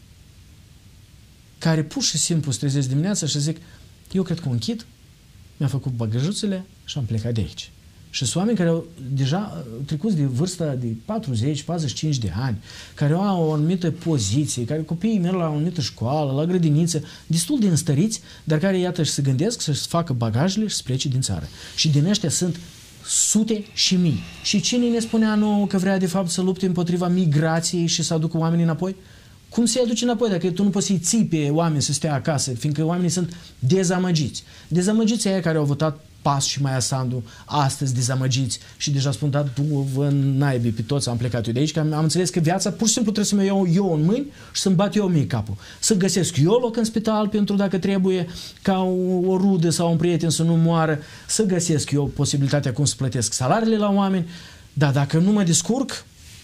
care pur și simplu se trezesc dimineața și zic, eu cred că o închid, mi-am făcut bagajuțele și am plecat de aici. Și sunt oameni care au deja trecut de vârsta de patruzeci patruzeci și cinci de ani, care au o anumită poziție, care copiii merg la o anumită școală, la grădiniță, destul de înstăriți, dar care, iată, și se gândesc să-și facă bagajele și să plece din țară. Și din ăștia sunt sute și mii. Și cine ne spunea nouă că vrea, de fapt, să lupte împotriva migrației și să aducă oamenii înapoi? Cum să-i aduci înapoi dacă tu nu poți să-i ții pe oameni să stea acasă, fiindcă oamenii sunt dezamăgiți. Dezamăgiți aia care au votat PAS și Maia Sandu, astăzi dezamăgiți și deja spun, da, tu vă naibii pe toți, am plecat eu de aici, că am, am înțeles că viața pur și simplu trebuie să mă iau eu în mâini și să-mi bat eu mie capul. Să găsesc eu loc în spital pentru dacă trebuie ca o, o rudă sau un prieten să nu moară, să găsesc eu posibilitatea cum să plătesc salariile la oameni, dar dacă nu mă descurc,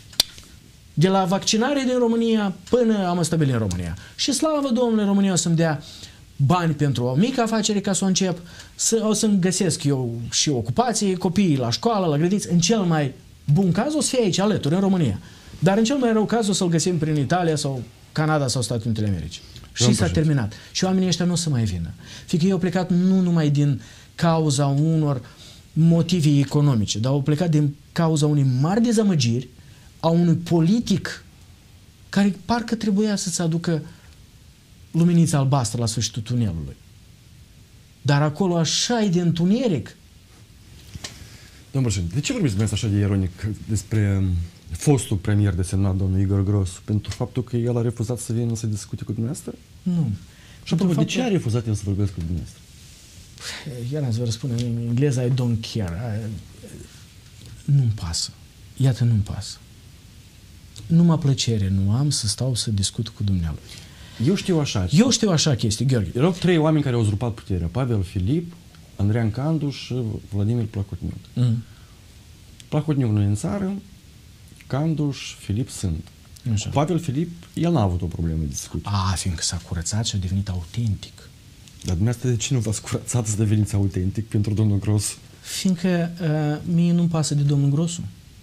de la vaccinare din România până am stabilit în România. Și slavă Domnului, România o să-mi dea bani pentru o mică afacere ca să o încep, să, o să-mi găsesc eu și ocupații, copiii la școală, la grădiniță. În cel mai bun caz o să fie aici, alături, în România. Dar în cel mai rău caz o să-l găsim prin Italia sau Canada sau Statele Unite ale Americii. Și s-a terminat. Și oamenii ăștia nu o să mai vină. Fiindcă ei au plecat nu numai din cauza unor motive economice, dar au plecat din cauza unei mari dezamăgiri a unui politic care parcă trebuia să-ți aducă luminița albastră la sfârșitul tunelului. Dar acolo așa e de întuneric. Domnul președinte, de ce vorbiți dumneavoastră așa de ironic despre fostul premier desemnat, domnul Igor Grosu, pentru faptul că el a refuzat să vină să discute cu dumneavoastră? Nu. Și atunci, de ce a refuzat el să vorbească cu dumneavoastră? Iar ați vă răspunde în engleză, I don't care. Nu-mi pasă. Iată, nu-mi pasă. Numai plăcere nu am să stau să discut cu dumnealui. Eu știu așa. Eu știu așa chestii, Gheorghe. Erau trei oameni care au uzurpat puterea. Pavel Filip, Andrean Candu și Vladimir Plahotniuc. Mm. Plahotniuc nu e în țară, Candu și Filip sunt. Așa. Pavel Filip, el n-a avut o problemă de discuție. A, fiindcă s-a curățat și a devenit autentic. Dar dumneavoastră de ce nu v-ați curățat să deveniți autentic pentru domnul Grosu? Fiindcă uh, mie nu-mi pasă de domnul Grosu.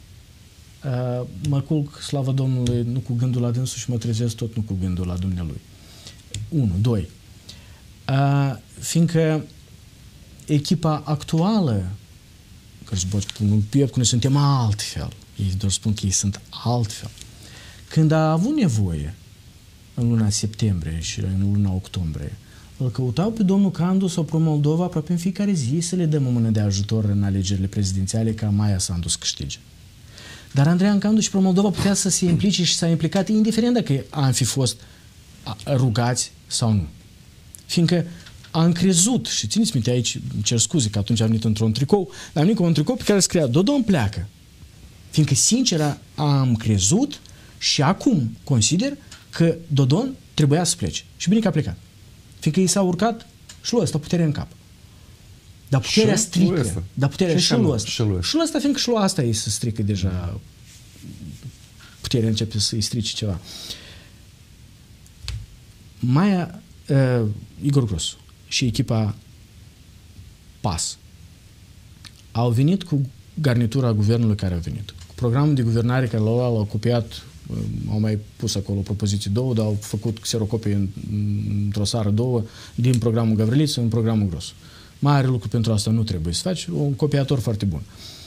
Uh, mă culc, slavă Domnului, nu cu gândul la dânsul și mă trezesc tot nu cu gândul la dumnealui. Unu, doi. Uh, fiindcă echipa actuală, că își băt cu un piept, că noi suntem altfel, ei doar spun că ei sunt altfel. Când a avut nevoie, în luna septembrie și în luna octombrie, îl căutau pe domnul Candu sau Pro-Moldova aproape în fiecare zi să le dăm o mână de ajutor în alegerile prezidențiale ca Maia Sandu să câștige. Dar Andrean Candu și Pro-Moldova putea să se implice și s-a implicat indiferent dacă am fi fost rugați sau nu. Fiindcă am crezut, și țineți minte aici, îmi cer scuze că atunci am venit într-un tricou, dar am venit cu un tricou pe care scria Dodon pleacă. Fiindcă sincer am crezut și acum consider că Dodon trebuia să plece. Și bine că a plecat. Fiindcă i s-a urcat și lui ăsta puterea în cap. Dar puterea și strică. Dar puterea și lui ăsta. Și lui ăsta, fiindcă și lui asta îi se strică deja. Puterea începe să-i strice ceva. Maia, uh, Igor Grosu și echipa PAS au venit cu garnitura guvernului care a venit. Cu programul de guvernare care l-au, l-au copiat, uh, au mai pus acolo propoziții două, dar au făcut xerocopii în, într-o sară două din programul Gavriliță în programul Grosu. Mare lucru pentru asta nu trebuie să faci, un copiator foarte bun.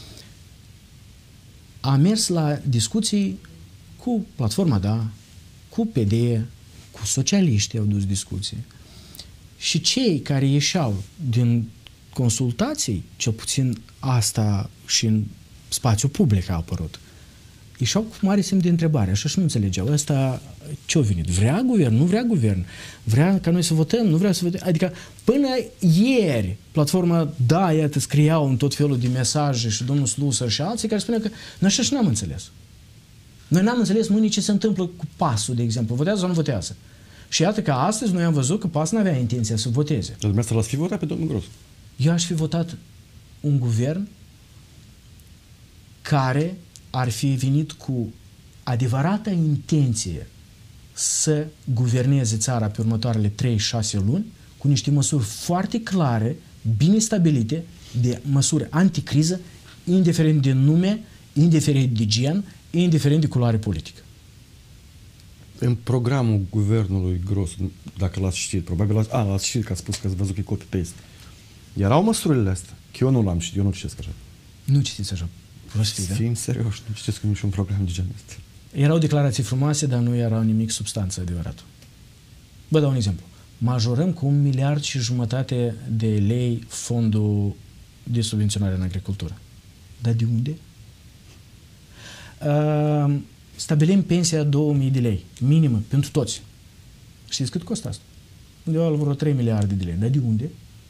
A mers la discuții cu Platforma Da, cu P D, cu socialiștii au dus discuții. Și cei care ieșeau din consultații, cel puțin asta și în spațiu public a apărut, ieșeau cu mare semn de întrebare, așa și nu înțelegeau. Ăsta ce-o venit? Vrea guvern? Nu vrea guvern? Vrea ca noi să votăm? Nu vrea să votăm? Adică până ieri Platforma Da, iată, scriau în tot felul de mesaje și domnul Slusar și alții care spuneau că noi așa și n-am înțeles. Noi n-am înțeles mâine ce se întâmplă cu PAS-ul, de exemplu. Votează sau nu votează? Și iată că astăzi noi am văzut că PAS n-avea intenția să voteze. Dar dumneavoastră l-ați fi votat pe domnul Grosu? Eu aș fi votat un guvern care ar fi venit cu adevărată intenție să guverneze țara pe următoarele trei șase luni, cu niște măsuri foarte clare, bine stabilite, de măsură anticriză, indiferent de nume, indiferent de gen, indiferent de culoare politică. În programul guvernului Gros, dacă l-ați citit, probabil l-ați, a, l-ați citit că ați spus că ați văzut că e copy-paste. Erau măsurile astea? Că eu nu l-am citit, eu nu citesc așa. Nu citiți așa. Prostii, da? Fim serioși, nu citesc niciun program de genul ăsta. Erau declarații frumoase, dar nu erau nimic substanță adevărată. Vă dau un exemplu. Majorăm cu un miliard și jumătate de lei fondul de subvenționare în agricultură. Dar de unde? Uh, stabilim pensia două mii de lei, minimă, pentru toți. Știți cât costă asta? Undeva la vreo trei miliarde de lei. Dar de unde?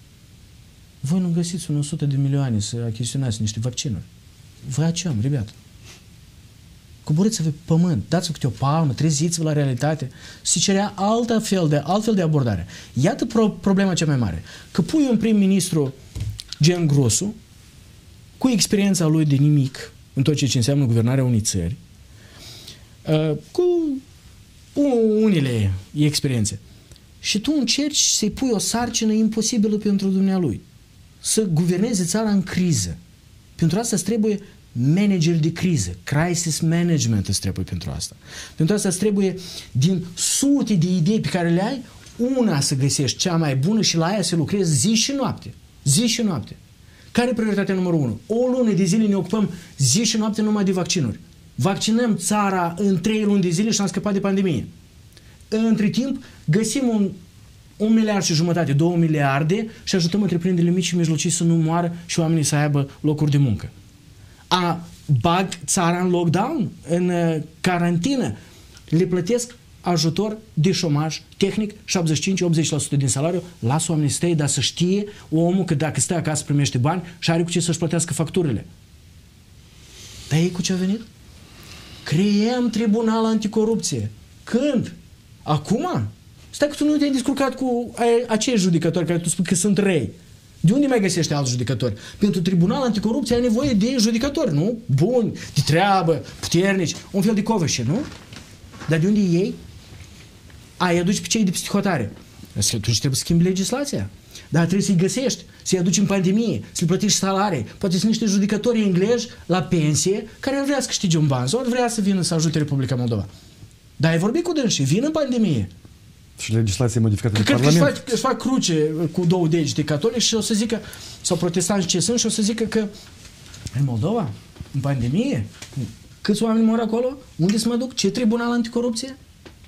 Voi nu găsiți un o sută de milioane să achiziționați niște vaccinuri. Vă aceam, rebeată. Coborâți-vă pe pământ, dați-vă câte o palmă, treziți-vă la realitate. Se cerea altă fel de, altfel de abordare. Iată pro problema cea mai mare. Că pui un prim-ministru gen Grosu, cu experiența lui de nimic în tot ce înseamnă guvernarea unei țări, cu unele experiențe, și tu încerci să-i pui o sarcină imposibilă pentru dumnealui. Să guverneze țara în criză. Pentru asta îți trebuie manager de criză, crisis management îți trebuie pentru asta. Pentru asta îți trebuie din sute de idei pe care le ai, una să găsești cea mai bună și la aia să lucrezi zi și noapte. Zi și noapte. Care e prioritatea numărul unu? O lună de zile ne ocupăm zi și noapte numai de vaccinuri. Vaccinăm țara în trei luni de zile și am scăpat de pandemie. Între timp, găsim un, un miliard și jumătate, două miliarde și ajutăm întreprinderile mici și mijlocii să nu moară și oamenii să aibă locuri de muncă. A bag țara în lockdown, în uh, carantină, le plătesc ajutor de șomaj tehnic, șaptezeci și cinci la optzeci la sută din salariu, las oamenii să stea, dar să știe omul că dacă stă acasă primește bani și are cu ce să-și plătească facturile. Dar ei cu ce a venit? Creăm tribunal anticorupție. Când? Acum? Stai că tu nu te-ai descurcat cu acei judecători care tu spui că sunt rei. De unde mai găsești alți judecători? Pentru tribunal anticorupție ai nevoie de judecători, nu? Buni, de treabă, puternici, un fel de covășe, nu? Dar de unde ei? Ai aduci pe cei de psihotare. Atunci trebuie să schimbi legislația. Dar trebuie să-i găsești, să-i aduci în pandemie, să-i plătești salarii. Poate sunt niște judecători englezi la pensie care ar vrea să câștige un ban sau ar vrea să vină să ajute Republica Moldova. Dar ai vorbit cu dânsi, vin în pandemie. Și legislația modificată de Cred Parlament. Cred că își fac, își fac cruce cu două degete catolici și o să zică, sau protestanți ce sunt, și o să zică că în Moldova, în pandemie, câți oameni mor acolo? Unde să mă duc? Ce tribunal anticorupție?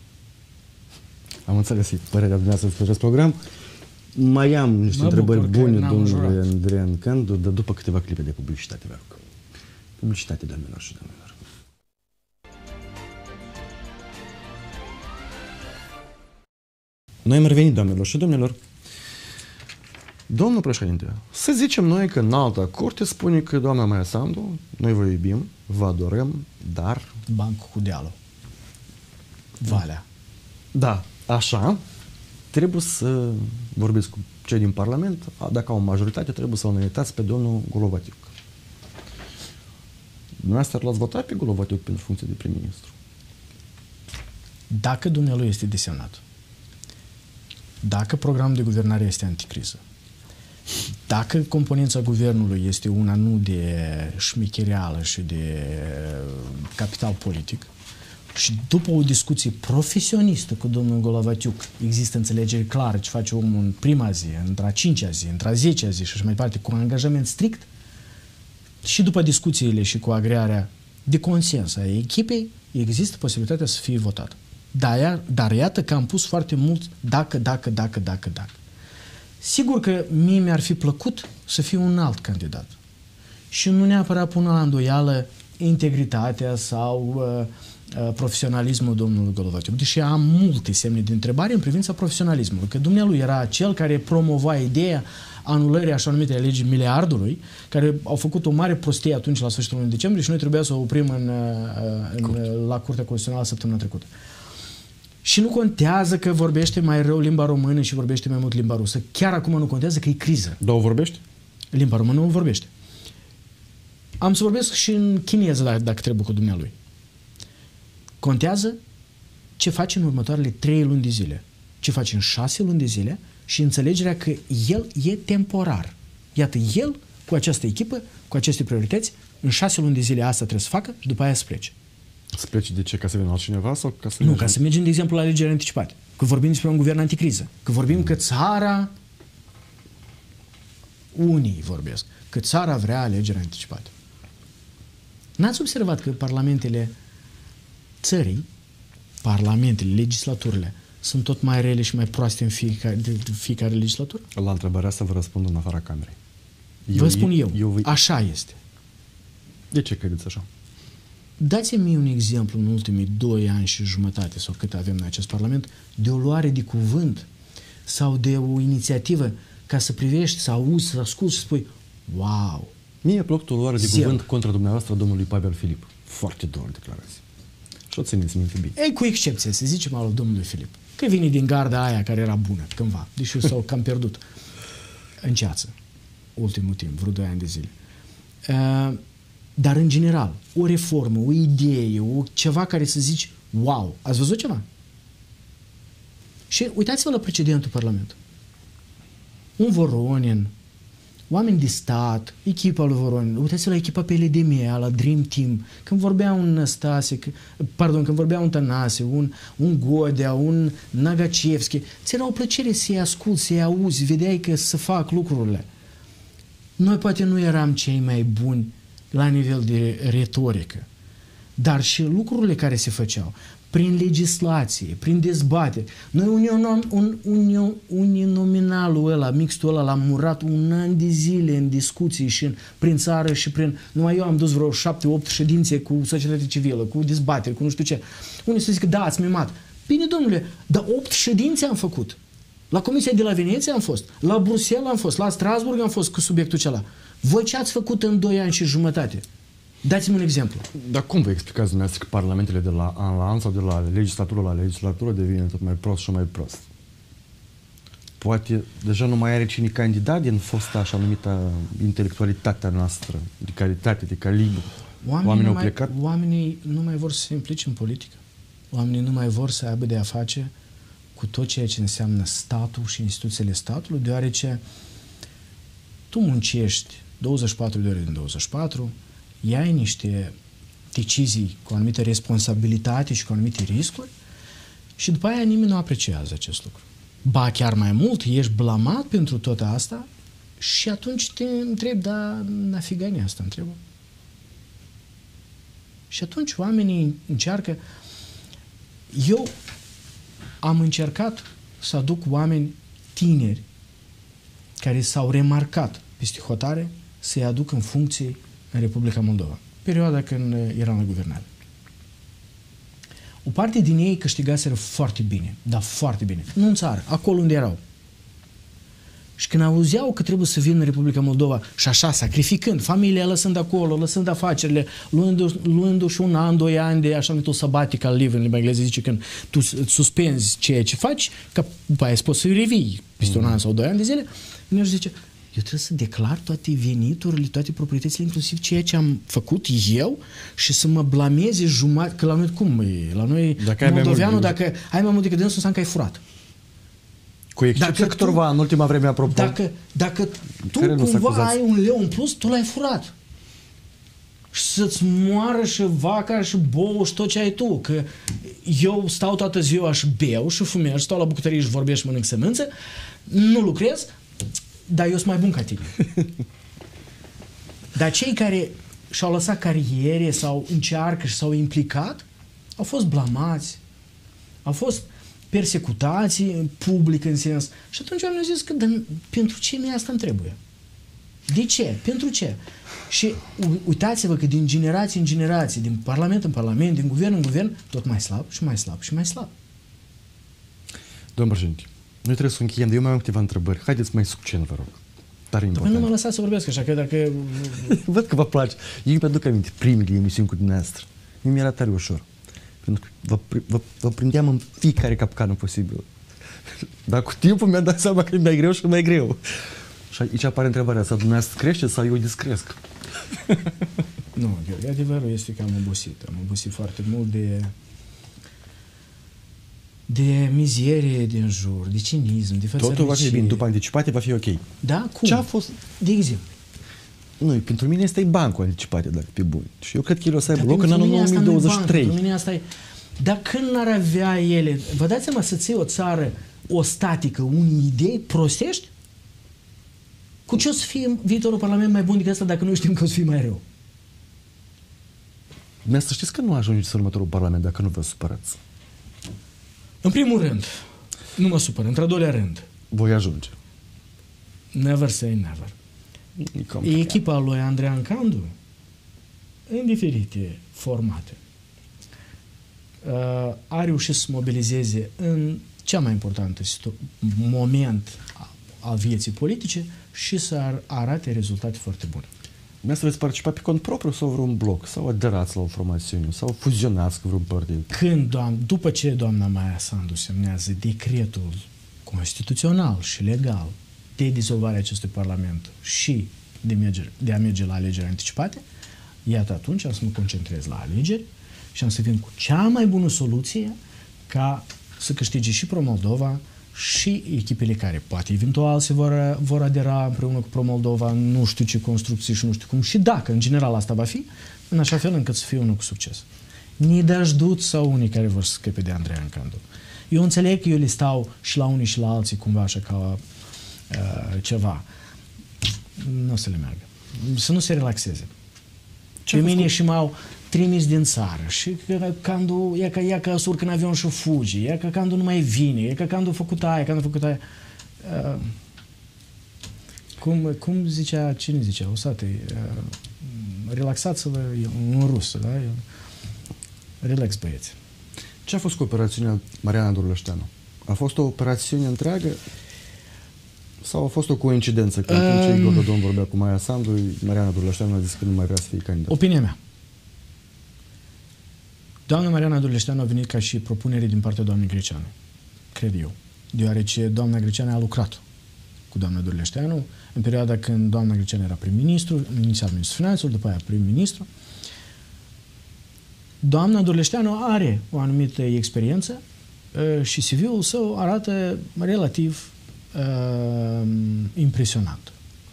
Am înțeles părerea dumneavoastră despre acest program. Mai am niște mă întrebări bune, domnule Andrei Candu, dar după câteva clipe de publicitate, vă rog. Publicitate, doamnelor și domnilor. Noi am revenit, doamnelor și domnilor. Domnul președinte, să zicem noi că în alta curte spune că doamna Maia Sandu, noi vă iubim, vă adorăm, dar... Bancul cu dealul. Valea. Da, așa, trebuie să vorbiți cu cei din Parlament, dacă au o majoritate, trebuie să-l meritați pe domnul Golovatiuc. Dumneavoastră l-ați votat pe Golovatiuc pentru funcție de prim-ministru? Dacă dumnealui este desemnat, dacă programul de guvernare este anticriză, dacă componența guvernului este una nu de șmichereală și de capital politic, și după o discuție profesionistă cu domnul Golovatiuc, există înțelegere clară ce face omul în prima zi, într-a cincea zi, într-a zecea zi și așa mai departe, cu un angajament strict, și după discuțiile și cu agrearea de consens a echipei, există posibilitatea să fie votată. Dar, dar iată că am pus foarte mult dacă, dacă, dacă, dacă, dacă. Sigur că mie mi-ar fi plăcut să fiu un alt candidat. Și nu neapărat pun la îndoială integritatea sau uh, uh, profesionalismul domnului Golovatiuc, deși am multe semne de întrebare în privința profesionalismului, că dumnealui era cel care promova ideea anulării așa numite legii miliardului, care au făcut o mare prostie atunci la sfârșitul lunii decembrie și noi trebuia să o oprim în, în, la Curtea Constituțională săptămâna trecută. Și nu contează că vorbește mai rău limba română și vorbește mai mult limba rusă. Chiar acum nu contează că e criză. Da, o vorbește? Limba română nu vorbește. Am să vorbesc și în chineză dacă, dacă trebuie cu dumnealui. Contează ce face în următoarele trei luni de zile, ce face în șase luni de zile și înțelegerea că el e temporar. Iată, el cu această echipă, cu aceste priorități, în șase luni de zile asta trebuie să facă și după aia să plece. Să plece de ce? Ca să vină altcineva sau ca să Nu, mergem? ca să mergem, de exemplu, la alegeri anticipate. Că vorbim despre un guvern anticriză. Că vorbim mm. că țara, unii vorbesc, că țara vrea alegeri anticipate. N-ați observat că parlamentele țării, parlamentele, legislaturile, sunt tot mai rele și mai proaste în fiecare, de fiecare legislatură? La întrebarea asta vă răspund în afara camerei. Eu, vă spun eu, eu, eu așa este. De ce credeți așa? Dați-mi un exemplu în ultimii doi ani și jumătate sau cât avem în acest parlament de o luare de cuvânt sau de o inițiativă ca să privești, să auzi, să asculti și să spui wow! Mie a plăcut o luare de Zero. cuvânt contra dumneavoastră, domnului Pavel Filip. Foarte două declarații. Și o țineți minte bine. Ei, cu excepție, să zicem, al domnului Filip. Că vine din garda aia care era bună cândva, deși s-au cam pierdut în ceață ultimul timp, vreo doi ani de zile. Uh, dar, în general, o reformă, o idee, o, ceva care să zici, wow, ați văzut ceva? Și uitați-vă la precedentul Parlamentului. Un Voronin, oameni de stat, echipa lui Voronin, uitați-vă la echipa P L D M, la Dream Team, când vorbea un Năstase, pardon, când vorbea un Tănase, un, un Godea, un Nagacevski, ți era o plăcere să-i asculți, să-i auzi, vedeai că să fac lucrurile. Noi poate nu eram cei mai buni la nivel de retorică, dar și lucrurile care se făceau, prin legislație, prin dezbatere. Noi union, un, union, uninominalul ăla, mixtul ăla, l-am murat un an de zile în discuții și în, prin țară și prin... Numai eu am dus vreo șapte, opt ședințe cu societatea civilă, cu dezbateri, cu nu știu ce. Unii să zic, da, ați mimat. Bine, domnule, dar opt ședințe am făcut. La Comisia de la Veneția am fost, la Bruxelles am fost, la Strasburg am fost cu subiectul acela. Voi ce ați făcut în doi ani și jumătate? Dați-mi un exemplu. Dar cum vă explicați dumneavoastră că parlamentele de la an la an sau de la legislatură la legislatură devine tot mai prost și mai prost? Poate deja nu mai are cine candidat din fosta așa numită intelectualitatea noastră, de calitate, de calibru. Oamenii, Oamenii au mai, plecat? Oamenii nu mai vor să se implice în politică. Oamenii nu mai vor să aibă de a face cu tot ceea ce înseamnă statul și instituțiile statului, deoarece tu muncești douăzeci și patru de ore din douăzeci și patru, iai niște decizii cu o anumită responsabilitate și cu anumite riscuri și după aia nimeni nu apreciază acest lucru. Ba chiar mai mult, ești blamat pentru tot asta și atunci te întrebi, da, nafigania asta întrebă. Și atunci oamenii încearcă... Eu am încercat să aduc oameni tineri care s-au remarcat peste hotare să-i aduc în funcție în Republica Moldova, perioada când eram la guvernare. O parte din ei câștigaseră foarte bine, dar foarte bine. Nu în țară, acolo unde erau. Și când auzeau că trebuie să vină în Republica Moldova și așa, sacrificând, familia lăsând acolo, lăsând afacerile, luându-și, luându-și un an, doi ani de așa numitul sabbatical leave, în limba engleză zice când tu suspenzi ceea ce faci, ca după aia poți să revii peste un an sau doi ani de zile, Dumnezeu zice, eu trebuie să declar toate veniturile, toate proprietățile, inclusiv ceea ce am făcut eu și să mă blameze jumătate, că la noi cum e? La noi, dacă moldoveanul, dacă ai mai mult decât dânsul, înseamnă că ai furat. Cu excepția câtorva în ultima vreme, apropo. Dacă, dacă tu cumva ai un leu în plus, tu l-ai furat. Și să-ți moară și vaca și bou și tot ce ai tu. Că eu stau toată ziua și beau și fumez, stau la bucătărie și vorbesc și mănânc sămânță, nu lucrez, dar eu sunt mai bun ca tine. Dar cei care și-au lăsat cariere sau încearcă și s-au implicat, au fost blamați, au fost persecutați public în sens. Și atunci am zis că dar, pentru ce mie asta îmi trebuie? De ce? Pentru ce? Și uitați-vă că din generație în generație, din parlament în parlament, din guvern în guvern, tot mai slab și mai slab și mai slab. Domnul președinte, noi trebuie să încheiem, dar eu mai am câteva întrebări. Haideți mai succint, vă rog. Tare important. Păi nu mă lăsați să vorbesc, așa că dacă... Văd că vă place. Eu îmi aduc aminte primele emisiuni cu dumneavoastră. Mie mi-era tare ușor. Pentru că vă, vă, vă prindeam în fiecare capcană posibil. Dar cu timpul mi-am dat seama că e mai greu și mai greu. Și aici apare întrebarea, să dumneavoastră crește sau eu descresc? Nu, adevărul este că am obosit. Am obosit foarte mult de... de mizerie din jur, de cinism, de fățărnicie. Totul va fi bine, după anticipate va fi ok. Da? Cum? Ce a fost? De exemplu, Nu, pentru mine este bancul anticipate, dacă pe bun. Și eu cred că el o să aibă loc în anul două mii douăzeci și trei. Pentru mine asta e... Dar când n-ar avea ele... Vă dați seama să ții o țară o statică, unii idei prostești? Cu ce o să fie viitorul Parlament mai bun decât asta dacă nu știm că o să fie mai rău? Mie să știți că nu ajungeți în următorul Parlament dacă nu vă supărați. În primul rând, nu mă supăr. Într-al doilea rând, voi ajunge. Never say never. E echipa lui Andreea Candu în diferite formate. Uh, a reușit să mobilizeze în cea mai importantă moment al vieții politice și să ar arate rezultate foarte bune. Mie să veți participa pe cont propriu sau vreun bloc, sau aderați la o formațiune, sau fuzionați cu vreun partid. Când, doamn, după ce doamna Maia Sandu semnează decretul constituțional și legal de dizolvarea acestui Parlament și de, merge, de a merge la alegeri anticipate, iată atunci am să mă concentrez la alegeri și am să vin cu cea mai bună soluție ca să câștige și Pro-Moldova și echipele care poate eventual se vor, vor adera împreună cu Pro-Moldova, nu știu ce construcții și nu știu cum, și dacă în general asta va fi, în așa fel încât să fie unul cu succes. Ni dăjduți sau unii care vor să scăpe de Andreea Candu. Eu înțeleg că eu le stau și la unii și la alții cumva așa ca uh, ceva. Nu o să le meargă. Să nu se relaxeze. Pe mine și m-au trimis din țară și că Candu, e că, e că surcă în avion și fugi, e că Candu nu mai vine, e că Candu a făcut aia, Candu a făcut aia. Uh, cum, cum zicea, cine zicea, Osate, uh, relaxați-vă în rusă, da? Relax, băieți. Ce a fost cu operațiunea Mariana Durlășteanu? A fost o operațiune întreagă sau a fost o coincidență? Că atunci um, Igor Dodon vorbea cu Maia Sandu, Mariana Durlășteanu a zis că nu mai vrea să fie candidat. Opinia mea. Doamna Mariana Durlășteanu a venit ca și propunere din partea doamnei Greceanu, cred eu. Deoarece doamna Greceanu a lucrat cu doamna Durlășteanu în perioada când doamna Greceanu era prim-ministru, inițial ministru finanțelor, după aia prim-ministru. Doamna Durlășteanu are o anumită experiență uh, și C V-ul său arată relativ uh, impresionant.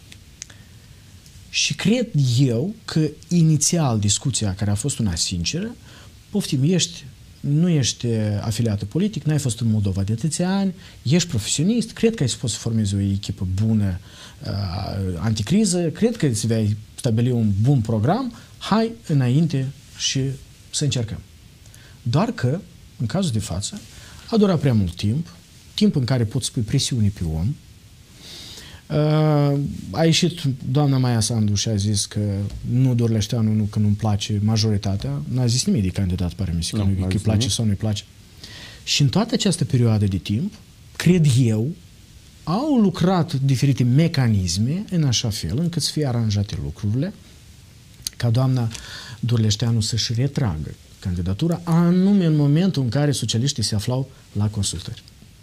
Și cred eu că inițial discuția care a fost una sinceră, poftim, ești, nu ești afiliată politic, n-ai fost în Moldova de atâția ani, ești profesionist, cred că ai spus să formezi o echipă bună uh, anticriză, cred că îți vei stabili un bun program, hai înainte și să încercăm. Doar că, în cazul de față, a durat prea mult timp, timp în care poți pui presiune pe om. Uh, a ieșit doamna Maia Sandu și a zis că nu Durlășteanu, nu, că nu-mi place majoritatea. N-a zis nimic de candidat, pare mi se, că nu, îi place sau nu-i place. Și în toată această perioadă de timp, cred eu, au lucrat diferite mecanisme în așa fel încât să fie aranjate lucrurile ca doamna Durlășteanu să-și retragă candidatura, anume în momentul în care socialiștii se aflau la consultări.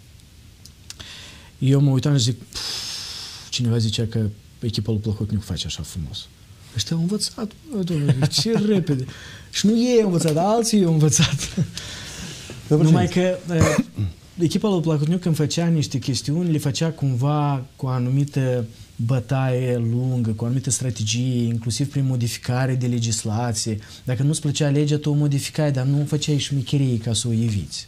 Eu mă uitam și zic, cineva zicea că echipa lui Plahotniuc face așa frumos. Ăștia au învățat, domnule, ce repede. Și nu ei au învățat, alții au învățat. Numai că uh, echipa lui Plahotniuc când făcea niște chestiuni, le făcea cumva cu o anumită bătaie lungă, cu o anumită strategie, inclusiv prin modificare de legislație. Dacă nu-ți plăcea legea, tu o modificai, dar nu făceai șmecherii ca să o eviți.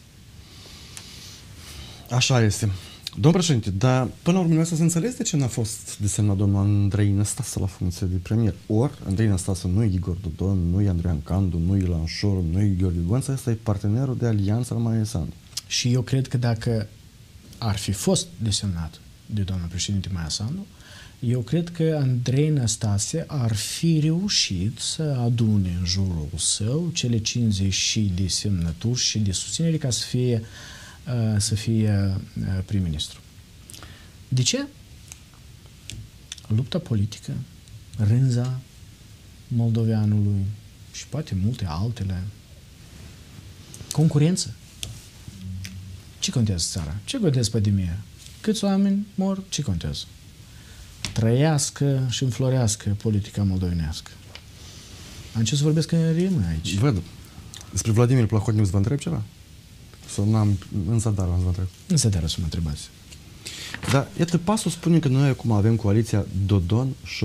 Așa este. Domnul președinte, dar până la urmă să se înțeles de ce n-a fost desemnat domnul Andrei Năstase la funcție de premier. Ori Andrei Năstase nu e Igor Dodon, nu e Andrei Candu, nu e Ilan Șor, nu e Gheorghe Gonța, ăsta e partenerul de alianță al Maia Sandu. Și eu cred că dacă ar fi fost desemnat de doamna președinte Maia Sandu, eu cred că Andrei Năstase ar fi reușit să adune în jurul său cele cincizeci de semnături și de susținere ca să fie să fie prim-ministru. De ce? Lupta politică, rânza moldoveanului și poate multe altele. Concurență. Ce contează țara? Ce contează pandemia? Câți oameni mor? Ce contează? Trăiască și înflorească politica moldovenească. Am ce să vorbesc în rimă aici. Văd. Despre Vladimir Plahotniuc vă întreb ceva? Sau n-am, în zadar am să vă întreb. În zadar o să mă întrebați. Dar, iată, pasul spune că noi acum avem coaliția Dodon, Șor,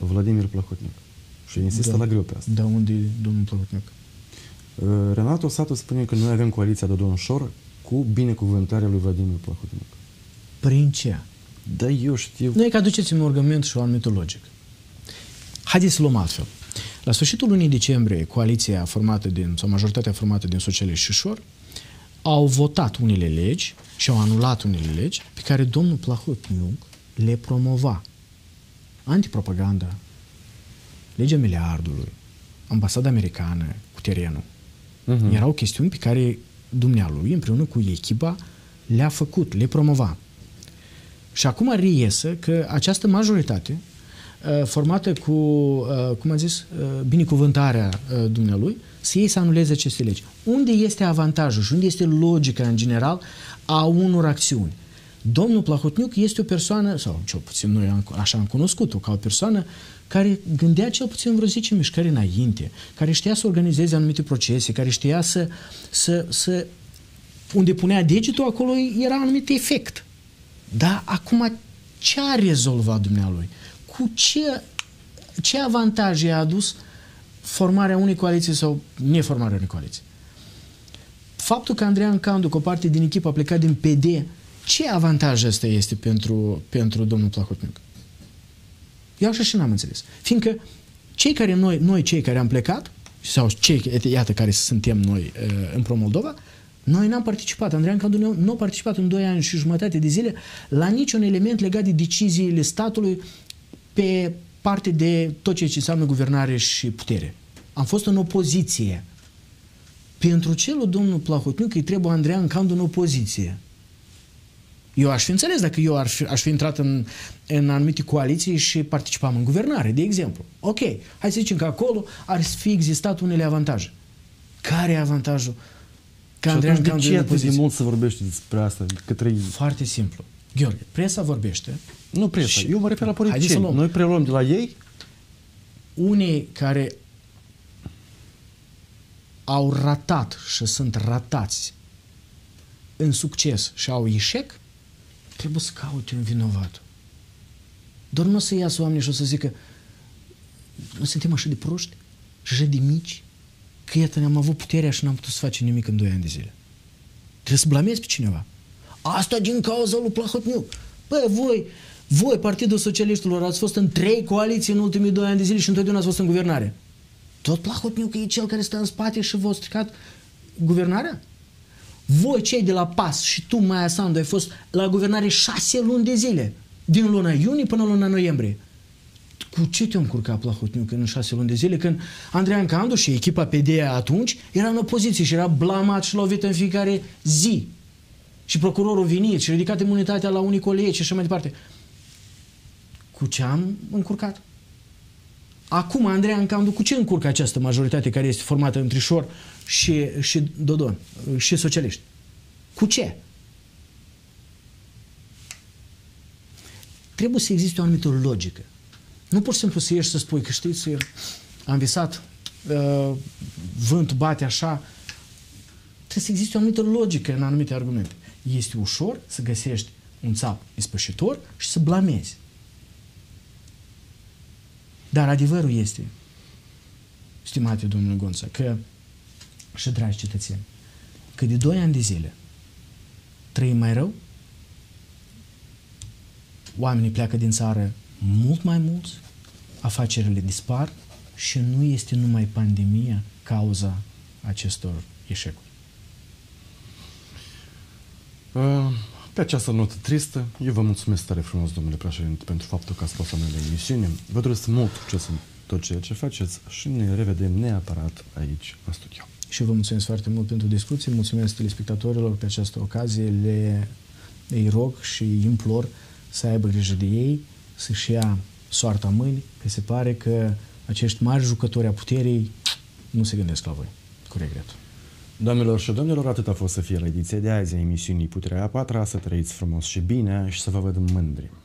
Vladimir Plahotniuc. Și insistă da. la greu pe asta. Da, unde e domnul Plahotniuc? Renato Satu spune că noi avem coaliția Dodon-Șor cu binecuvântarea lui Vladimir Plahotniuc. Prin ce? Da, eu știu. Nu e că aduceți-mi un argument și un anumit logic. Haideți să luăm altfel. La sfârșitul lunii decembrie, coaliția formată din, sau majoritatea formată din socialiști și Șor, au votat unele legi și au anulat unele legi pe care domnul Plahotniuc le promova. Antipropaganda, legea miliardului, ambasada americană cu terenul. Uh-huh. Erau chestiuni pe care dumnealui, împreună cu echipa, le-a făcut, le promova. Și acum reiese că această majoritate, formată cu, cum am zis, binecuvântarea dumnealui, să ei să anuleze aceste legi. Unde este avantajul și unde este logica, în general, a unor acțiuni? Domnul Plahotniuc este o persoană, sau cel puțin noi așa am cunoscut-o, ca o persoană care gândea cel puțin vreo zece mișcări înainte, care știa să organizeze anumite procese, care știa să, să, să unde punea degetul, acolo era un anumit efect. Dar acum ce a rezolvat dumnealui? Cu ce, ce avantaje a adus formarea unei coaliții sau neformarea unei coaliții? Faptul că Andreea Candu, cu o parte din echipă, a plecat din P D, ce avantaj ăsta este pentru, pentru domnul Plahotniuc? Eu așa și n-am înțeles. Fiindcă cei care noi, noi cei care am plecat, sau cei, iată, care suntem noi în Pro-Moldova, noi n-am participat. Andreea Candu nu a participat în doi ani și jumătate de zile la niciun element legat de deciziile statului pe parte de tot ceea ce înseamnă guvernare și putere. Am fost în opoziție. Pentru ce lui domnul Plahotniuc îi trebuie Andreea Candu în opoziție? Eu aș fi înțeles dacă eu ar fi, aș fi intrat în, în anumite coaliții și participam în guvernare, de exemplu. Ok, hai să zicem că acolo ar fi existat unele avantaje. Care e avantajul? Că Andreea Candu de ce atât de mult se vorbește despre asta? Către... Foarte simplu. Gheorghe, presa vorbește. Nu presa, și... eu mă refer la politicieni. Luăm. Noi preluăm de la ei. Unii care au ratat și sunt ratați în succes și au eșec, trebuie să caute un vinovat. Doar nu o să iasă oamenii și o să zică nu suntem așa de proști și așa de mici că iată ne-am avut puterea și n-am putut să facem nimic în doi ani de zile. Trebuie să blamezi pe cineva. Asta din cauza lui Plahotniuc. Bă, voi, voi, Partidul Socialiștilor, ați fost în trei coaliții în ultimii doi ani de zile și întotdeauna ați fost în guvernare. Tot Plahotniuc e cel care stă în spate și v-a stricat guvernarea? Voi, cei de la P A S și tu, Maia Sandu, ai fost la guvernare șase luni de zile. Din luna iunie până luna noiembrie. Cu ce te-a încurcat Plahotniuc în șase luni de zile când Andreea Candu și echipa P D atunci era în opoziție și era blamat și lovit în fiecare zi. Și procurorul venit și ridicat imunitatea la unii colegi și așa mai departe. Cu ce am încurcat? Acum, Andreea Candu, cu ce încurcă această majoritate care este formată între Șor și, și Dodon și socialiști? Cu ce? Trebuie să existe o anumită logică. Nu pur și simplu să ieși să spui că știți, am visat, uh, vântul bate așa. Trebuie să existe o anumită logică în anumite argumente. Este ușor să găsești un țap ispășitor și să blamezi. Dar adevărul este, stimate domnul Gonța, că, și dragi cetățeni, că de doi ani de zile trăim mai rău, oamenii pleacă din țară mult mai mulți, afacerile dispar și nu este numai pandemia cauza acestor eșecuri. Pe această notă tristă, eu vă mulțumesc tare frumos, domnule președinte, pentru faptul că ați fost la noi la emisiune. Vă doresc mult succes în tot ceea ce faceți și ne revedem neapărat aici, în studio. Și vă mulțumesc foarte mult pentru discuții, mulțumesc telespectatorilor pe această ocazie, le îi rog și îi implor să aibă grijă de ei, să-și ia soarta în mâini, că se pare că acești mari jucători a puterii nu se gândesc la voi, cu regret. Doamnelor și domnilor, atât a fost să fie la ediția de azi a emisiunii Puterea a patra, să trăiți frumos și bine și să vă văd mândri.